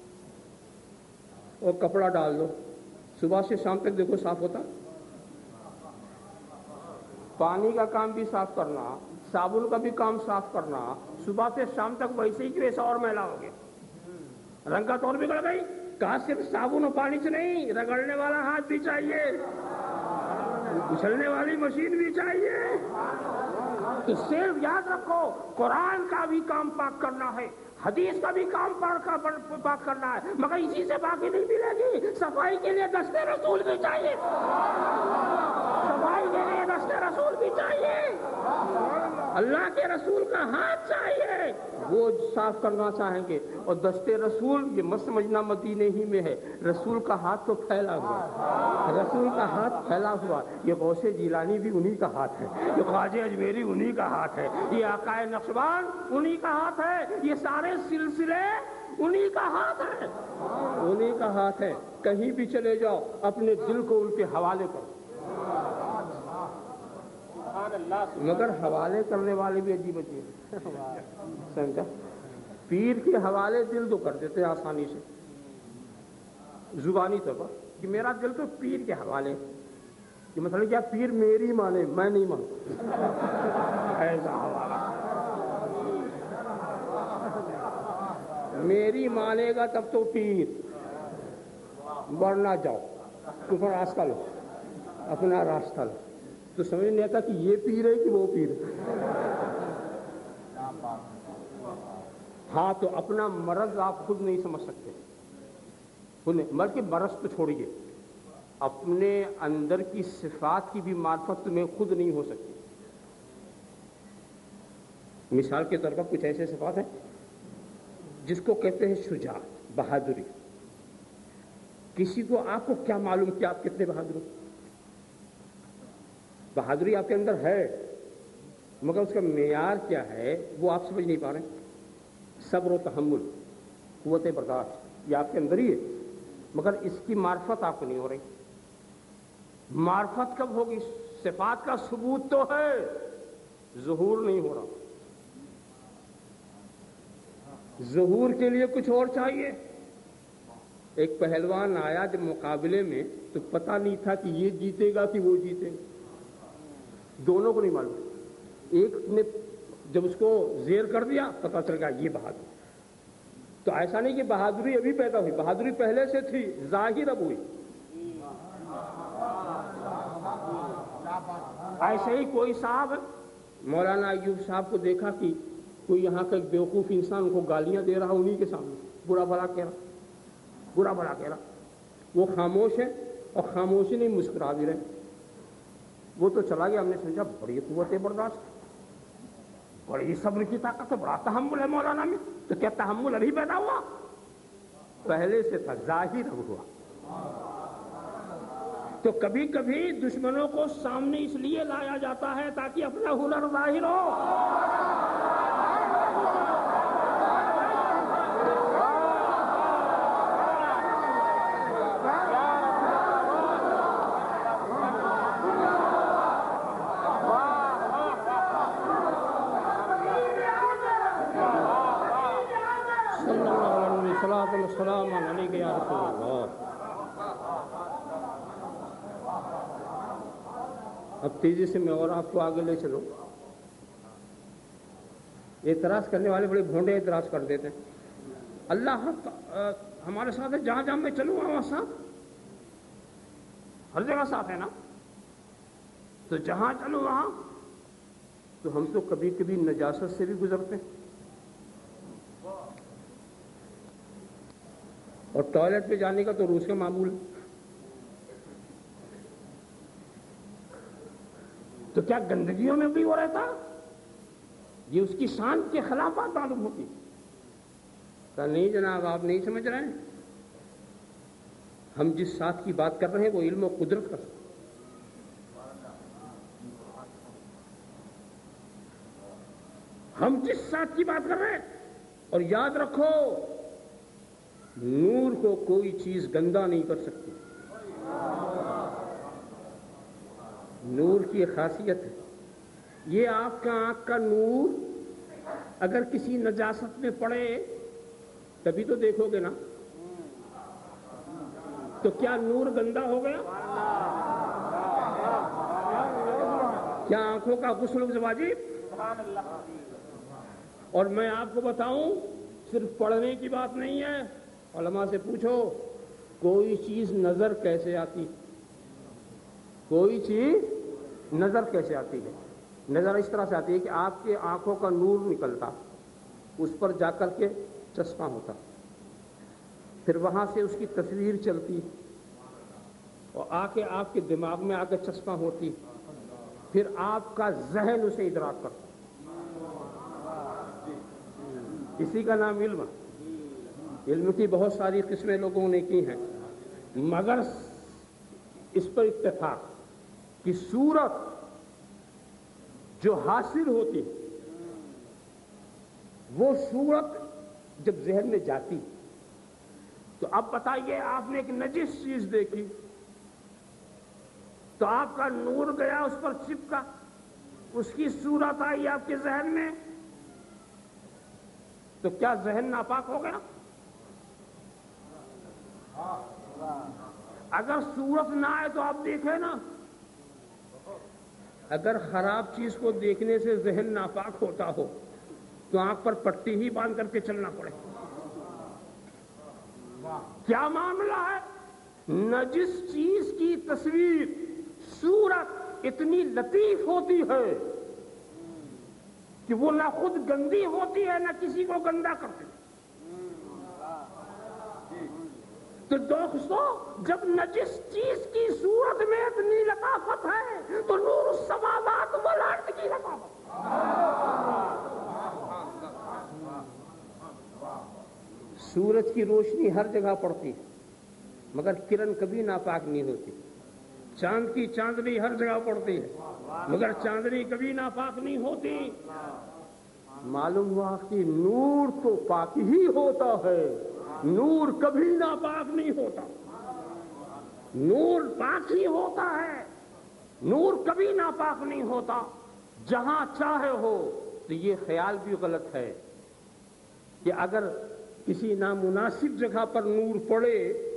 اور کپڑا ڈال دو، صبح سے شام تک دیکھو صاف ہوتا۔ پانی کا کام بھی صاف کرنا، صابن کا بھی کام صاف کرنا، صبح سے شام تک ویسے ہی کہ ویسا اور میلا ہو گیا، رنگت اور بگڑ گئی۔ کہا صرف صابن اور پانی سے نہیں، رگڑنے والا ہاتھ بھی چاہیے، اچھلنے والی مشین بھی چاہیے۔ تو صرف یاد رکھو قرآن کا بھی کام پاک کرنا ہے، حدیث کا بھی کام پاک کرنا ہے، مگر اسی سے باقی نہیں ملے گی۔ صفائی کے لیے دستے رسول بھی چاہیے، صفائی کے لیے دستے رسول بھی چاہیے، اللہ کے رسول کا ہاتھ چاہیے، وہ صاف کرنا چاہیں گے۔ اور دستے رسول یہ مت سمجھنا مدینے ہی میں ہے، رسول کا ہاتھ تو پھیلا ہوا ہے، رسول کا ہاتھ پھیلا ہوا۔ یہ غوث جیلانی بھی انہی کا ہاتھ ہے، یہ خواجہ اجمیری انہی کا ہاتھ ہے، یہ آقا نقشبند انہی کا ہاتھ ہے، یہ سارے سلسلے انہی کا ہاتھ ہے، انہی کا ہاتھ ہے۔ کہیں بھی چلے جاؤ اپنے دل کو ان کے حوالے کرو، مگر حوالے کرنے والے بھی عجیب عجیب، سمجھا؟ پیر کے حوالے دل تو کر دیتے ہیں آسانی سے زبانی طور پر کہ میرا دل تو پیر کے حوالے، کہ مثلا کیا پیر میری مانے، میں نہیں مانتا ایسا حوالہ، میری مانے گا تب تو پیر، ورنہ جاؤ اوپر راستہ لو، اپنا راستہ لو۔ تو سمجھ نہیں آتا کہ یہ پیر ہے کہ وہ پیر ہے۔ ہاں تو اپنا مرض آپ خود نہیں سمجھ سکتے، بلکہ مرض تو چھوڑیے، اپنے اندر کی صفات کی بھی معرفت تمہیں خود نہیں ہو سکتی۔ مثال کے طور پر کچھ ایسے صفات ہیں جس کو کہتے ہیں شجاعت، بہادری۔ کسی کو آپ کو کیا معلوم کہ آپ کتنے بہادر ہو؟ بہادری آپ کے اندر ہے، مگر اس کا معیار کیا ہے وہ آپ سمجھ نہیں پا رہے۔ صبر و تحمل، قوت برداشت، یہ آپ کے اندر ہی ہے، مگر اس کی معرفت آپ کو نہیں ہو رہی۔ معرفت کب ہوگی؟ صفات کا ثبوت تو ہے، ظہور نہیں ہو رہا۔ ظہور کے لیے کچھ اور چاہیے۔ ایک پہلوان آیا جب مقابلے میں تو پتہ نہیں تھا کہ یہ جیتے گا کہ وہ جیتے گا، دونوں کو نہیں معلوم۔ ایک نے جب اس کو زیر کر دیا پتہ چل گیا یہ بہادر۔ تو ایسا نہیں کہ بہادری ابھی پیدا ہوئی، بہادری پہلے سے تھی، ظاہر اب ہوئی۔ ایسے ہی کوئی صاحب مولانا ایوب صاحب کو دیکھا کہ کوئی یہاں کا ایک بیوقوف انسان کو گالیاں دے رہا انہی کے سامنے، برا بھلا کہہ رہا، برا بھلا کہہ رہا۔ وہ خاموش ہے اور خاموشی نہیں مسکرا بھی رہے۔ وہ تو چلا گیا، ہم نے سمجھا بڑی قوت برداشت، بڑی صبر کی طاقت ہے، بڑا تحمل ہے مولانا میں۔ تو کیا تحمل ابھی پیدا ہوا؟ پہلے سے تھا، ظاہر اب ہوا۔ تو کبھی کبھی دشمنوں کو سامنے اس لیے لایا جاتا ہے تاکہ اپنا ہنر ظاہر ہو۔ السلام علیکم یا رسول اللہ۔ اب تیزی سے میں اور آپ کو آگے لے چلوں۔ اعتراض کرنے والے بڑے بھونڈے اعتراض کر دیتے ہیں، اللہ ہمارے ساتھ ہے، جہاں جہاں میں چلوں وہاں ساتھ، ہر جگہ ساتھ ہے نا، تو جہاں چلوں وہاں۔ تو ہم تو کبھی کبھی نجاست سے بھی گزرتے ہیں، اور ٹوائلٹ پہ جانے کا تو روز کا معمول ہے۔ تو کیا گندگیوں میں بھی وہ رہتا؟ یہ اس کی شان کے خلاف بات معلوم ہوتی۔ کہ نہیں جناب آپ نہیں سمجھ رہے ہیں، ہم جس ساتھ کی بات کر رہے ہیں وہ علم و قدرت کا ساتھ۔ ہم جس ساتھ کی بات کر رہے ہیں، اور یاد رکھو نور کو کوئی چیز گندا نہیں کر سکتی۔ نور کی ایک خاصیت ہے، یہ آپ کا آنکھ کا نور اگر کسی نجاست میں پڑے تبھی تو دیکھو گے نا، تو کیا نور گندا ہو گیا؟ کیا آنکھوں کا غسل واجب؟ اور میں آپ کو بتاؤں صرف پڑھنے کی بات نہیں ہے، علماء سے پوچھو کوئی چیز نظر کیسے آتی، کوئی چیز نظر کیسے آتی ہے؟ نظر اس طرح سے آتی ہے کہ آپ کے آنکھوں کا نور نکلتا، اس پر جا کر کے چشمہ ہوتا، پھر وہاں سے اس کی تصویر چلتی اور آ کے آپ کے دماغ میں آ کے چشمہ ہوتی، پھر آپ کا ذہن اسے ادراک کرتا۔ اسی کا نام علم ہے۔ علم کی بہت ساری قسمیں لوگوں نے کی ہیں، مگر اس پر اتفاق کہ صورت جو حاصل ہوتی وہ صورت جب ذہن میں جاتی، تو اب بتائیے آپ نے ایک نجس چیز دیکھی تو آپ کا نور گیا اس پر چپکا، اس کی صورت آئی آپ کے ذہن میں، تو کیا ذہن ناپاک ہو گیا؟ اگر صورت نہ آئے تو آپ دیکھیں نا، اگر خراب چیز کو دیکھنے سے ذہن ناپاک ہوتا ہو تو آنکھ پر پٹی ہی باندھ کر کے چلنا پڑے۔ کیا معاملہ ہے؟ نجس چیز کی تصویر، صورت اتنی لطیف ہوتی ہے کہ وہ نہ خود گندی ہوتی ہے نہ کسی کو گندا کرتی۔ تو دوستو، جب نجس چیز کی صورت میں اتنی لطافت ہے تو نور السماوات والارض کی لطافت۔ سورج کی روشنی ہر جگہ پڑتی ہے مگر کرن کبھی ناپاک نہیں ہوتی۔ چاند کی چاندنی ہر جگہ پڑتی ہے مگر چاندنی کبھی ناپاک نہیں ہوتی۔ معلوم ہوا کہ نور تو پاک ہی ہوتا ہے، نور کبھی ناپاک نہیں ہوتا۔ نور پاک ہی ہوتا ہے، نور کبھی ناپاک نہیں ہوتا۔ جہاں چاہے ہو تو یہ خیال بھی غلط ہے کہ اگر کسی نامناسب جگہ پر نور پڑے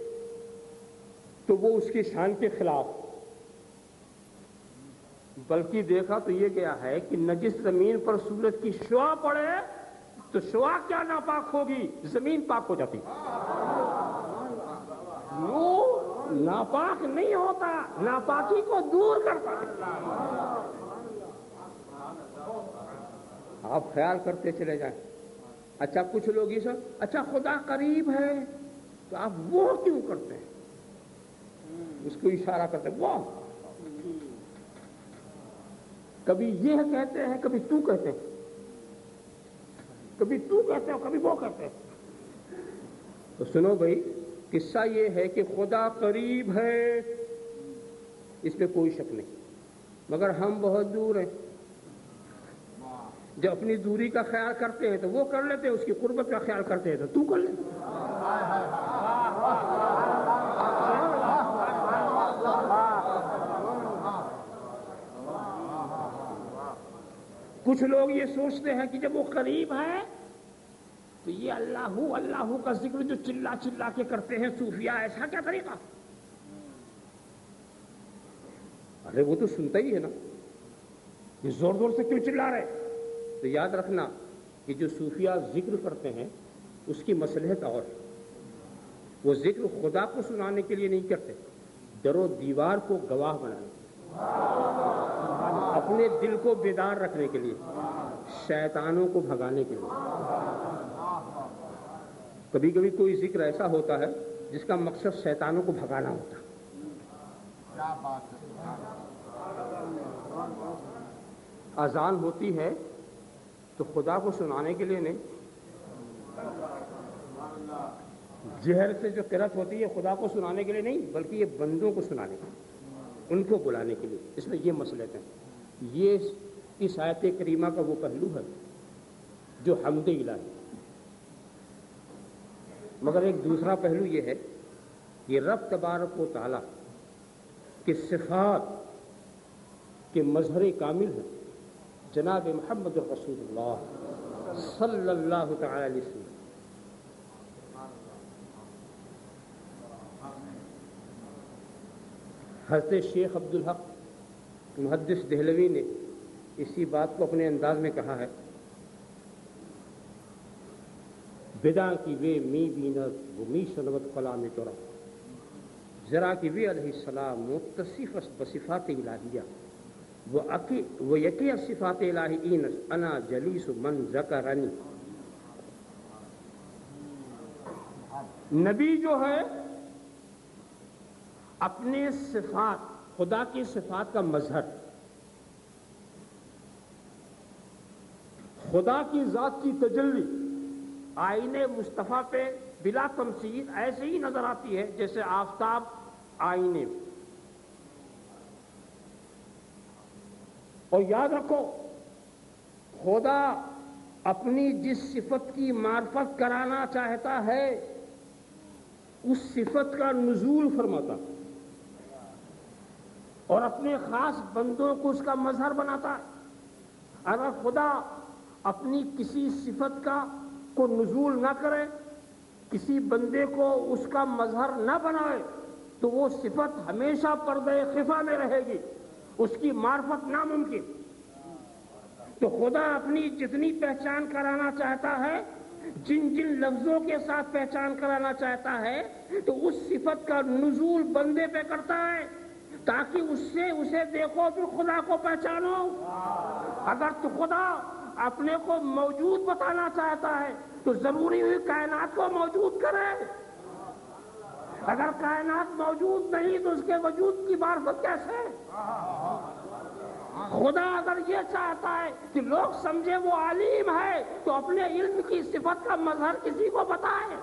تو وہ اس کی شان کے خلاف، بلکہ دیکھا تو یہ گیا ہے کہ نجس زمین پر سورج کی شعاع پڑے تو شعاع کیا ناپاک ہوگی، زمین پاک ہو جاتی۔ نور ناپاک نہیں ہوتا، ناپاکی کو دور کرتا ہے۔ آپ خیال کرتے چلے جائیں۔ اچھا کچھ لوگ یہ سب، اچھا خدا قریب ہے تو آپ وہ کیوں کرتے ہیں؟ اس کو اشارہ کرتے ہیں، وہ کبھی یہ کہتے ہیں، کبھی تو کہتے ہیں، کبھی تو کہتے ہو کبھی وہ کہتے ہیں۔ تو سنو بھائی، قصہ یہ ہے کہ خدا قریب ہے، اس پہ کوئی شک نہیں، مگر ہم بہت دور ہیں۔ جب اپنی دوری کا خیال کرتے ہیں تو وہ کر لیتے ہیں، اس کی قربت کا خیال کرتے ہیں تو کر لیتے۔ کچھ لوگ یہ سوچتے ہیں کہ جب وہ قریب ہے تو یہ اللہ اللہ کا ذکر جو چلا چلا کے کرتے ہیں صوفیاء، ایسا کیا طریقہ؟ ارے وہ تو سنتا ہی ہے نا، یہ زور زور سے کیوں چلا رہے؟ تو یاد رکھنا کہ جو صوفیاء ذکر کرتے ہیں اس کی مصلحت اور ہے، وہ ذکر خدا کو سنانے کے لیے نہیں کرتے، در و دیوار کو گواہ بنانے کے لیے، اپنے دل کو بیدار رکھنے کے لیے، شیطانوں کو بھگانے کے لیے۔ کبھی کبھی کوئی ذکر ایسا ہوتا ہے جس کا مقصد شیطانوں کو بھگانا ہوتا ہے۔ اذان ہوتی ہے تو خدا کو سنانے کے لیے نہیں، جہر سے جو قرأت ہوتی ہے خدا کو سنانے کے لیے نہیں، بلکہ یہ بندوں کو سنانے کے لیے، ان کو بلانے کے لیے۔ اس میں یہ مصلحت ہے۔ یہ اس آیت کریمہ کا وہ پہلو ہے جو حمد الہی، مگر ایک دوسرا پہلو یہ ہے کہ رب تبارک و تعالی کے صفات کے مظہر کامل ہیں جناب محمد رسول اللہ صلی اللہ تعالی علیہ وسلم۔ حضرت شیخ عبدالحق محدث دہلوی نے اسی بات کو اپنے انداز میں کہا ہے، بدا کی وے می بینت و می شنوت کلام تورا، ذرا کی وے علیہ السلام متصف بصفات الہیہ وہ یکی صفات الہی انا جلیس من ذکرنی۔ نبی جو ہے اپنے صفات، خدا کی صفات کا مظہر، خدا کی ذات کی تجلی آئینے مصطفیٰ پہ بلا تمثیل ایسے ہی نظر آتی ہے جیسے آفتاب آئینے میں۔ اور یاد رکھو، خدا اپنی جس صفت کی معرفت کرانا چاہتا ہے اس صفت کا نزول فرماتا اور اپنے خاص بندوں کو اس کا مظہر بناتا ہے۔ اگر خدا اپنی کسی صفت کا کو نزول نہ کرے، کسی بندے کو اس کا مظہر نہ بنائے، تو وہ صفت ہمیشہ پردے خفا میں رہے گی، اس کی معرفت ناممکن۔ تو خدا اپنی جتنی پہچان کرانا چاہتا ہے، جن جن لفظوں کے ساتھ پہچان کرانا چاہتا ہے، تو اس صفت کا نزول بندے پہ کرتا ہے تاکہ اس سے اسے دیکھو پھر خدا کو پہچانو۔ اگر تو خدا اپنے کو موجود بتانا چاہتا ہے تو ضروری ہوئی کائنات کو موجود کرے۔ اگر کائنات موجود نہیں تو اس کے وجود کی معرفت کیسے؟ خدا اگر یہ چاہتا ہے کہ لوگ سمجھے وہ علیم ہے تو اپنے علم کی صفت کا مظہر کسی کو بتائے۔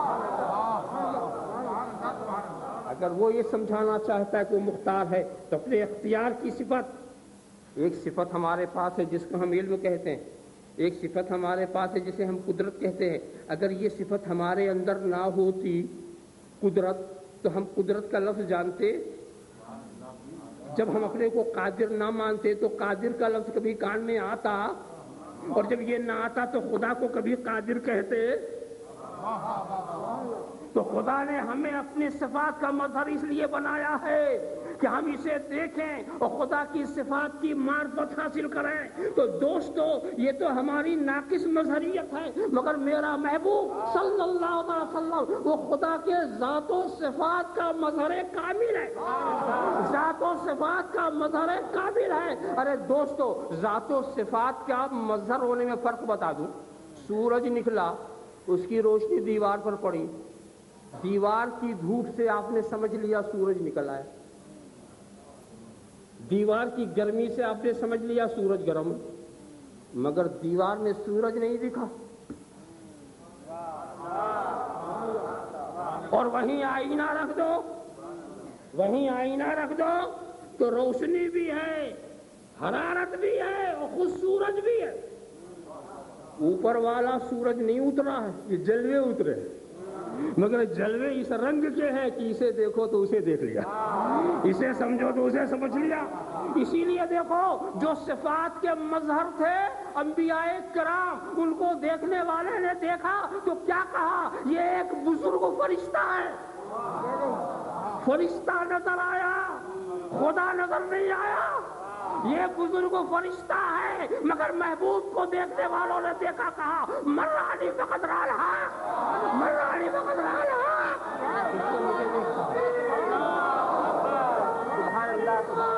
اگر وہ یہ سمجھانا چاہتا ہے کہ وہ مختار ہے تو اپنے اختیار کی صفت، ایک صفت ہمارے پاس ہے جس کو ہم علم کہتے ہیں، ایک صفت ہمارے پاس ہے جسے ہم قدرت کہتے ہیں۔ اگر یہ صفت ہمارے اندر نہ ہوتی قدرت، تو ہم قدرت کا لفظ جانتے؟ جب ہم اپنے کو قادر نہ مانتے تو قادر کا لفظ کبھی کان میں آتا؟ اور جب یہ نہ آتا تو خدا کو کبھی قادر کہتے؟ تو خدا نے ہمیں اپنی صفات کا مظہر اس لیے بنایا ہے کہ ہم اسے دیکھیں اور خدا کی صفات کی معرفت حاصل کریں۔ تو دوستو، یہ تو ہماری ناقص مظہریت ہے، مگر میرا محبوب صلی اللہ علیہ وسلم وہ خدا کے ذات و صفات کا مظہر کامل ہے، ذات و صفات کا مظہر کامل ہے۔ ارے دوستو، ذات و صفات کا مظہر ہونے میں فرق بتا دوں۔ سورج نکلا، اس کی روشنی دیوار پر پڑی، دیوار کی دھوپ سے آپ نے سمجھ لیا سورج نکلا ہے، دیوار کی گرمی سے آپ نے سمجھ لیا سورج گرم، مگر دیوار میں سورج نہیں دکھا۔ اور وہیں آئینہ رکھ دو، وہیں آئینہ رکھ دو تو روشنی بھی ہے، حرارت بھی ہے اور خود سورج بھی ہے۔ اوپر والا سورج نہیں اترا ہے، یہ جلوے اترے، مگر جلوے اس رنگ کے ہیں کہ اسے دیکھو تو اسے دیکھ لیا، اسے سمجھو تو اسے سمجھ لیا۔ اسی لیے دیکھو، جو صفات کے مظہر تھے انبیاء کرام، ان کو دیکھنے والے نے دیکھا تو کیا کہا؟ یہ ایک بزرگ فرشتہ ہے۔ فرشتہ نظر آیا، خدا نظر نہیں آیا۔ یہ بزرگ فرشتہ ہے، مگر محبوب کو دیکھنے والوں نے دیکھا، کہا مرانی فقط رالہا، مرانی فقط رالہا۔ سبحان اللہ۔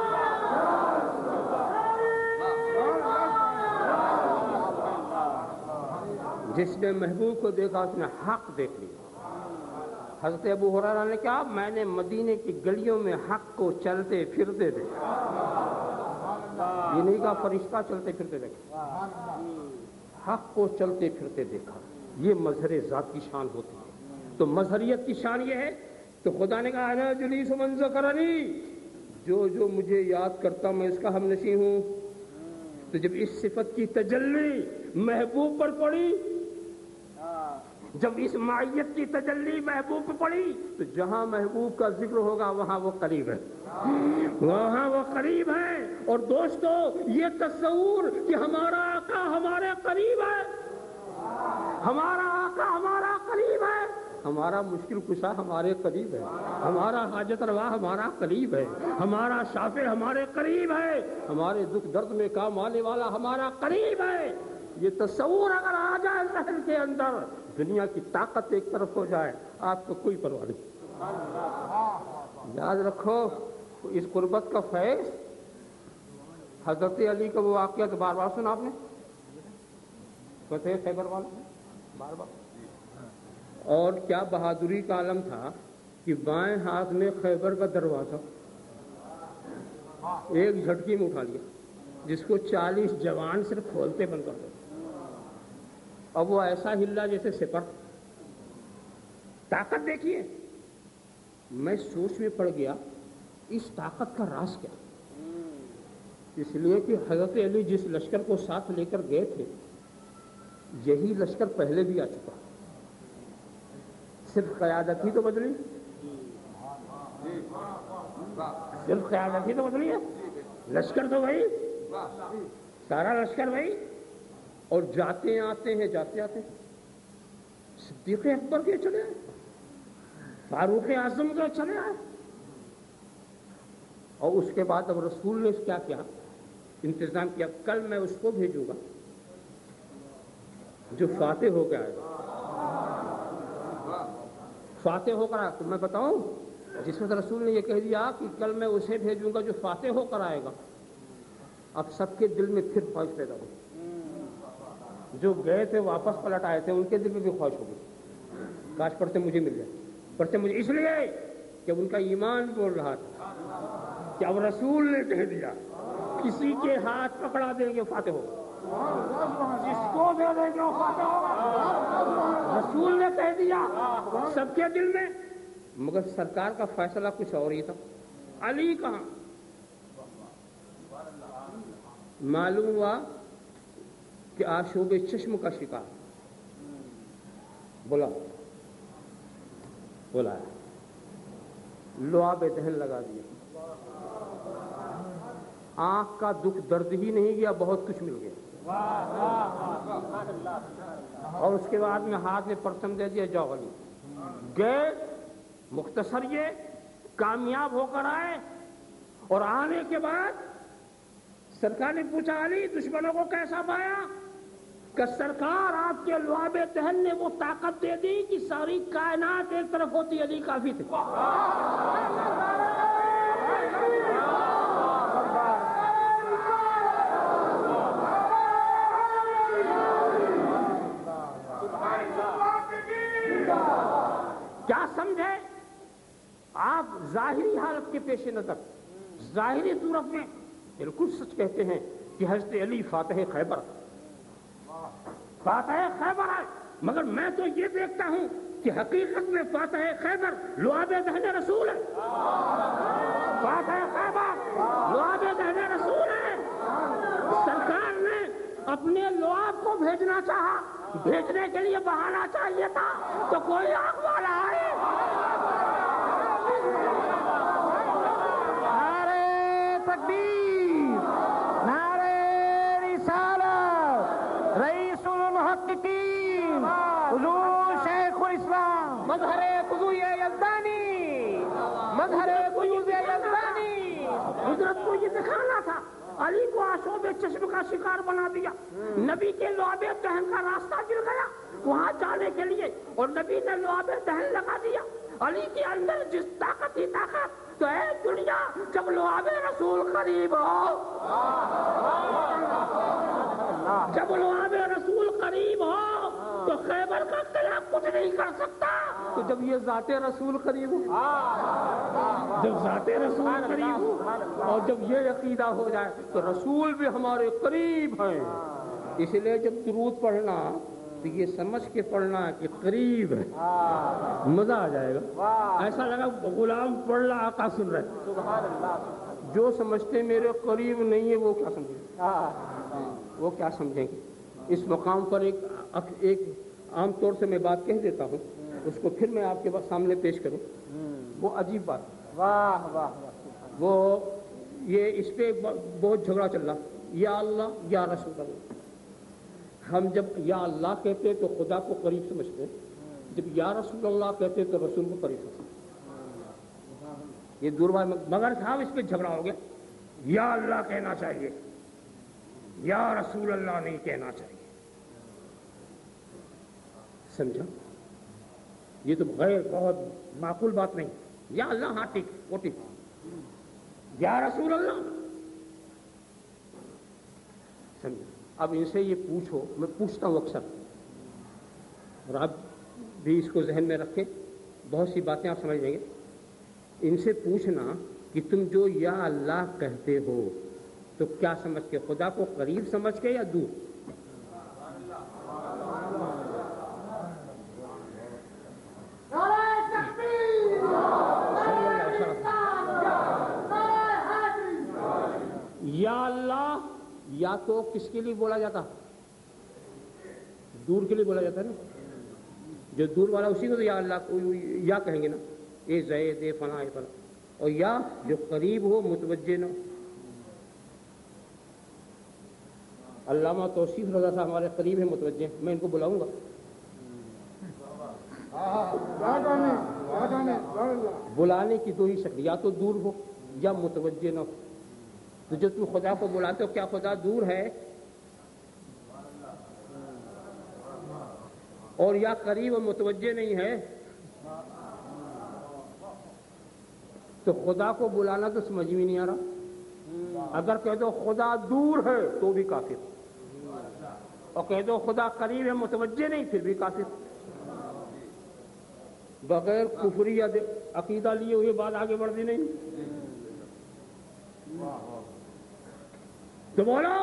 جس نے محبوب کو دیکھا اس نے حق دیکھ لیا۔ حضرت ابو ہریرہ نے کہا، میں نے مدینے کی گلیوں میں حق کو چلتے پھرتے دیکھا، یہ نہیں کہا فرشتہ چلتے پھرتے دیکھا، حق کو چلتے پھرتے دیکھا۔ یہ مظہر ذات کی شان ہوتی ہے۔ تو مظہریت کی شان یہ ہے، تو خدا نے کہا انا جلیس من ذکرنی، جو مجھے یاد کرتا میں اس کا ہم نشیں ہوں۔ تو جب اس صفت کی تجلی محبوب پر پڑی، جب اس معیت کی تجلی محبوب پر پڑی، تو جہاں محبوب کا ذکر ہوگا وہاں وہ قریب ہے، وہاں وہ قریب ہے۔ اور دوستو، یہ تصور کہ ہمارا آقا ہمارے قریب ہے، ہمارا آقا ہمارا قریب ہے، ہمارا مشکل کشا ہمارے قریب ہے، ہمارا حاجت روا ہمارا قریب ہے، ہمارا شافع ہمارے قریب ہے، ہمارے دکھ درد میں کام آنے والا ہمارا قریب ہے۔ یہ تصور اگر آ جائے ذہن کے اندر، دنیا کی طاقت ایک طرف ہو جائے، آپ کو کوئی پرواہ نہیں۔ یاد رکھو، اس قربت کا فیض، حضرت علی کا وہ واقعہ تو بار بار سنا آپ نے، فتح خیبر والا بار بار، اور کیا بہادری کا عالم تھا کہ بائیں ہاتھ میں خیبر کا دروازہ ایک جھٹکی میں اٹھا لیا، جس کو 40 جوان صرف کھولتے بند کر دیتے۔ اب وہ ایسا ہلا جیسے سپر، طاقت دیکھیے۔ میں سوچ میں پڑ گیا اس طاقت کا راز کیا؟ اس لیے کہ حضرت علی جس لشکر کو ساتھ لے کر گئے تھے، یہی لشکر پہلے بھی آ چکا، صرف قیادت ہی تو بدلی، صرف قیادت ہی تو بدلی ہے، لشکر تو وہی، سارا لشکر وہی، اور جاتے آتے ہیں، جاتے آتے ہیں۔ صدیق اکبر کے چلے آئے, فاروق اعظم کے چلے آئے. اور اس کے بعد اب رسول نے کیا کیا, انتظام کیا, کل میں اس کو بھیجوں گا جو فاتح ہو کے آئے گا. فاتح ہو کر آئے تو میں بتاؤں, جس وقت رسول نے یہ کہہ دیا کہ کل میں اسے بھیجوں گا جو فاتح ہو کر آئے گا, اب سب کے دل میں پھر خواہش پیدا ہوئی. جو گئے تھے واپس پلٹ آئے تھے, ان کے دل میں بھی خواہش ہو گئی, کاش پڑھتے مجھے مل جائے. پڑھتے مجھے اس لیے کہ ان کا ایمان بول رہا تھا کہ اب رسول نے کہہ دیا کسی کے ہاتھ پکڑا دیں گے فاتح ہوگا, جس کو دے دیں گے وہ فاتح ہوگا. رسول نے کہہ دیا سب کے دل میں, مگر سرکار کا فیصلہ کچھ اور ہی تھا. علی کہاں, معلوم ہوا کہ آشوب چشم کا شکار. بولا لعاب دہن لگا دیا, آنکھ کا دکھ درد ہی نہیں گیا, بہت کچھ مل گیا. اور اس کے بعد میں ہاتھ میں پرچم دے دیا, جاؤ علی. گئے, مختصر یہ کامیاب ہو کر آئے, اور آنے کے بعد سرکار نے پوچھا علی دشمنوں کو کیسا پایا, کہ سرکار آپ کے لعاب دہن نے وہ طاقت دے دی کہ ساری کائنات ایک طرف ہوتی, علی کافی تھے. کیا سمجھے آپ ظاہری حالت کے پیش نظر, ظاہری صورت میں بالکل سچ کہتے ہیں کہ حضرت علی فاتح خیبر ہے, مگر میں تو یہ دیکھتا ہوں کہ حقیقت میں فاتح خیبر لعاب دہن رسول ہے. فاتح خیبر لعاب دہن رسول ہے. سرکار نے اپنے لعاب کو بھیجنا چاہا, بھیجنے کے لیے بہانا چاہیے تھا تو کوئی آگ والا آئے. نعرے تکبیر, نعرے رسالت, رئیس المحققین حضور شیخ الاسلام, مظہر قضوی یزدانی, مظہر قضوی یزدانی. حضرت کو یہ دکھانا تھا, علی کو آشوب چشم کا شکار بنا دیا. نبی کے لعاب دہن کا راستہ مل گیا وہاں جانے کے لیے, اور نبی نے لعاب دہن لگا دیا. علی کے اندر جس طاقت ہی طاقت, تو اے دنیا جب لعاب رسول قریب ہو, جب لعاب رسول قریب ہو تو خیبر کا قلعہ کچھ نہیں کر سکتا. تو جب یہ ذات رسول قریب ہو, جب ذات رسول قریب ہو, اور جب یہ عقیدہ ہو جائے تو رسول بھی ہمارے قریب ہیں. اس لیے جب درود پڑھنا تو یہ سمجھ کے پڑھنا کہ قریب ہے, مزہ آ جائے گا. ایسا لگا غلام پڑھ رہا, آقا سن رہے. جو سمجھتے میرے قریب نہیں ہے وہ کیا سمجھیں, وہ کیا سمجھیں گے. اس مقام پر ایک عام طور سے میں بات کہہ دیتا ہوں, اس کو پھر میں آپ کے سامنے پیش کروں. وہ عجیب بات, وہ یہ اس پہ بہت جھگڑا چل رہا, یا اللہ یا رسول اللہ. ہم جب یا اللہ کہتے تو خدا کو قریب سمجھتے, جب یا رسول اللہ کہتے تو رسول کو قریب سمجھتے. یہ دور بات, مگر صاحب اس پہ جھگڑا ہو گیا. یا اللہ کہنا چاہیے, یا رسول اللہ نہیں کہنا چاہیے. سمجھا, یہ تو غیر بہت معقول بات نہیں. یا اللہ ہاں ٹھیک, وہ ٹھیک, یا رسول اللہ. سمجھا. اب ان سے یہ پوچھو, میں پوچھتا ہوں اکثر, اور آپ بھی اس کو ذہن میں رکھیں, بہت سی باتیں آپ سمجھ لیں گے. ان سے پوچھنا کہ تم جو یا اللہ کہتے ہو تو کیا سمجھ کے, خدا کو قریب سمجھ کے یا دور؟ یا اللہ یا تو کس کے لیے بولا جاتا, دور کے لیے بولا جاتا ہے نا. جو دور والا اسی کو تو یا اللہ کو یا کہیں گے نا, اے زید اے فلاں اے فلاں. اور یا جو قریب ہو, متوجہ نہ. علامہ توصیف رضا صاحب ہمارے قریب ہیں, متوجہ, میں ان کو بلاؤں گا. بلانے کی دو ہی شکل، یا تو دور ہو یا متوجہ نہ ہو. تو جب تم خدا کو بلاتے ہو کیا خدا دور ہے؟ اور یا قریب اور متوجہ نہیں ہے؟ تو خدا کو بلانا تو سمجھ میں نہیں آ رہا. اگر کہہ دو خدا دور ہے تو بھی کافر، اور کہہ دو خدا قریب ہے متوجہ نہیں پھر بھی کافر. بغیر کفری یا عقیدہ لیے ہوئے بات آگے بڑھتی نہیں. تو بولو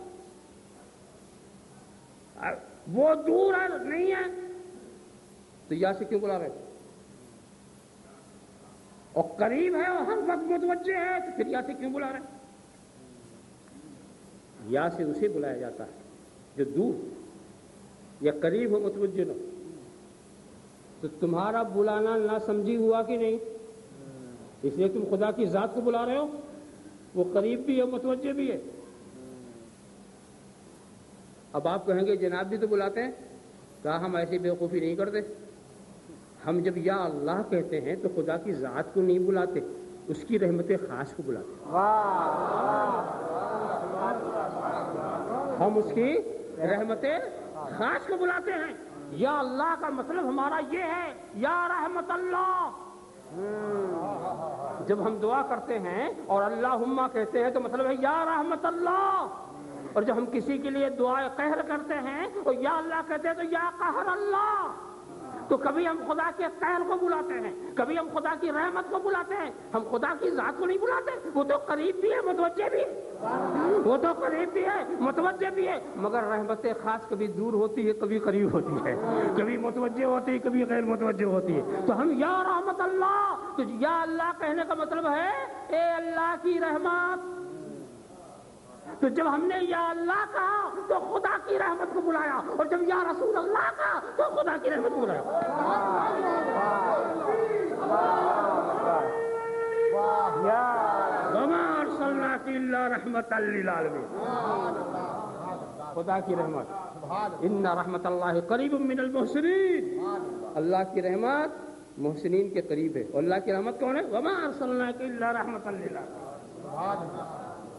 وہ دور ہے نہیں ہے تو یا سے کیوں بلا رہے؟ اور قریب ہے اور ہر وقت متوجہ ہے تو پھر یا سے کیوں بلا رہے؟ یا سے اسے بلایا جاتا ہے جو دور یا قریب ہو متوجہ نہ. تو تمہارا بلانا نہ سمجھی ہوا کہ نہیں؟ اس لیے تم خدا کی ذات کو بلا رہے ہو، وہ قریب بھی ہے متوجہ بھی ہے. اب آپ کہیں گے جناب بھی تو بلاتے ہیں. کہا ہم ایسی بیوقوفی نہیں کرتے. ہم جب یا اللہ کہتے ہیں تو خدا کی ذات کو نہیں بلاتے، اس کی رحمت خاص کو بلاتے ہیں. ہم اس کی رحمت خاص کو بلاتے ہیں. یا اللہ کا مطلب ہمارا یہ ہے یا رحمت اللہ. جب ہم دعا کرتے ہیں اور اللہم کہتے ہیں تو مطلب ہے یا رحمت اللہ. اور جب ہم کسی کے لیے دعا قہر کرتے ہیں اور یا اللہ کہتے ہیں تو یا قہر اللہ. تو کبھی ہم خدا کے قہر کو بلاتے ہیں، کبھی ہم خدا کی رحمت کو بلاتے ہیں. ہم خدا کی ذات کو نہیں بلاتے. وہ تو قریب بھی ہے متوجہ بھی ہے، وہ تو قریب بھی ہے متوجہ بھی ہے. مگر رحمت خاص کبھی دور ہوتی ہے کبھی قریب ہوتی ہے، کبھی متوجہ ہوتی ہے کبھی غیر متوجہ ہوتی ہے. تو ہم یا رحمت اللہ، تو یا اللہ کہنے کا مطلب ہے اے اللہ کی رحمت. تو جب ہم نے یا اللہ کہا تو خدا کی رحمت کو بلایا، اور جب یا رسول اللہ کہا تو خدا کی رحمت کو بلایا. وما ارسلناک الا رحمۃ للعالمین. خدا کی رحمت ان رحمت اللہ قریب من المحسنین. اللہ کی رحمت محسنین کے قریب ہے. اور اللہ کی رحمت کون ہے؟ وما ارسلناک الا رحمۃ للعالمین.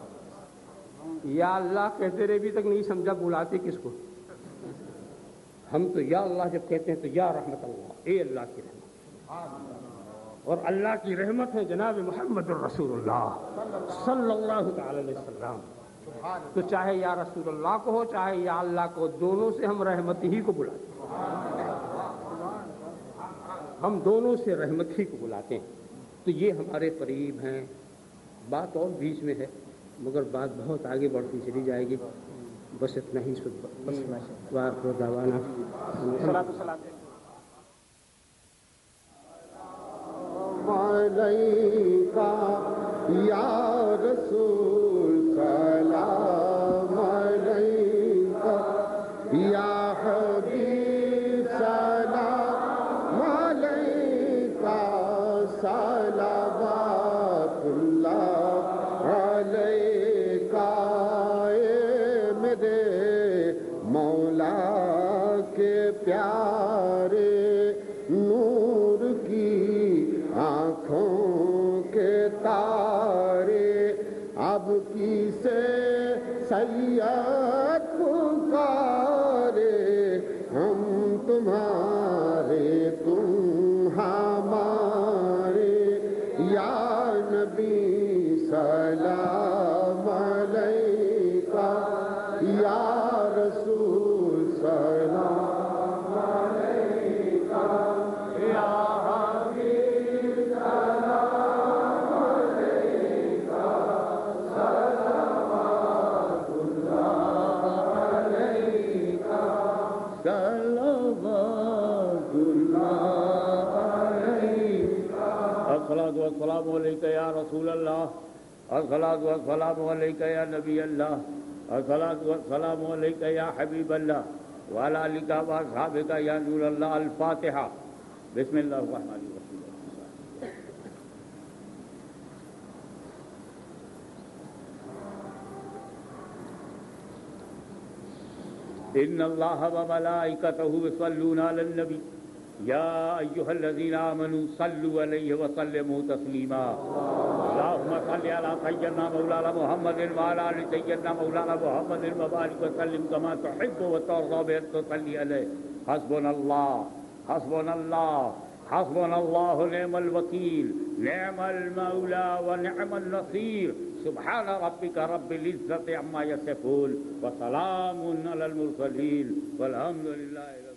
یا اللہ کہتے رہے بھی تک نہیں سمجھا بلاتے کس کو؟ ہم تو یا اللہ جب کہتے ہیں تو یا رحمت اللہ، اے اللہ کی رحمت. اور اللہ کی رحمت ہے جناب محمد الرسول اللہ صلی اللہ تعالی علیہ وسلم. تو چاہے یا رسول اللہ کو ہو چاہے یا اللہ کو، دونوں سے ہم رحمت ہی کو بلاتے ہیں. ہم دونوں سے رحمت ہی کو بلاتے ہیں. تو یہ ہمارے قریب ہیں. بات اور بیچ میں ہے مگر بات بہت آگے بڑھتی چلی جائے گی. بس اتنا ہی بس وآخر دعوانا علیکا یا رسول سلام علیکا یا حبیب سلام علیکا صلوات اللہ علیکا. اے میرے مولا کے پیارے نور کی آنکھوں کے تارے، اب کسے سید پکارے، ہم تمہارے تم ہمارے. یا نبی سلام علیکہ یا رسول سلام علیکہ یا حبیب سلام علیکہ صلوات اللہ علیکہ صلوات اللہ علیکہ. الصلاۃ والسلام علیکہ یا رسول اللہ، الصلاۃ والسلام علیکہ یا نبی اللہ، الصلاۃ والسلام علیکہ یا حبیب اللہ وعلی آلک واصحابک یا نور اللہ. الفاتحہ. بسم اللہ الرحمن الرحیم. ان اللہ وملائکتہ یصلون علی النبی يا أيها الذين آمنوا صلوا عليه وسلموا تسليما اللهم صل على سيدنا مولانا محمد وعلى آل سيدنا مولانا محمد وبارك وسلم كما تحب وترضى بأن تصلي عليه حسبنا الله حسبنا الله حسبنا الله نعم الوكيل نعم المولى ونعم النصير سبحان ربك رب العزة عما يصفون وسلام على المرسلين والحمد لله رب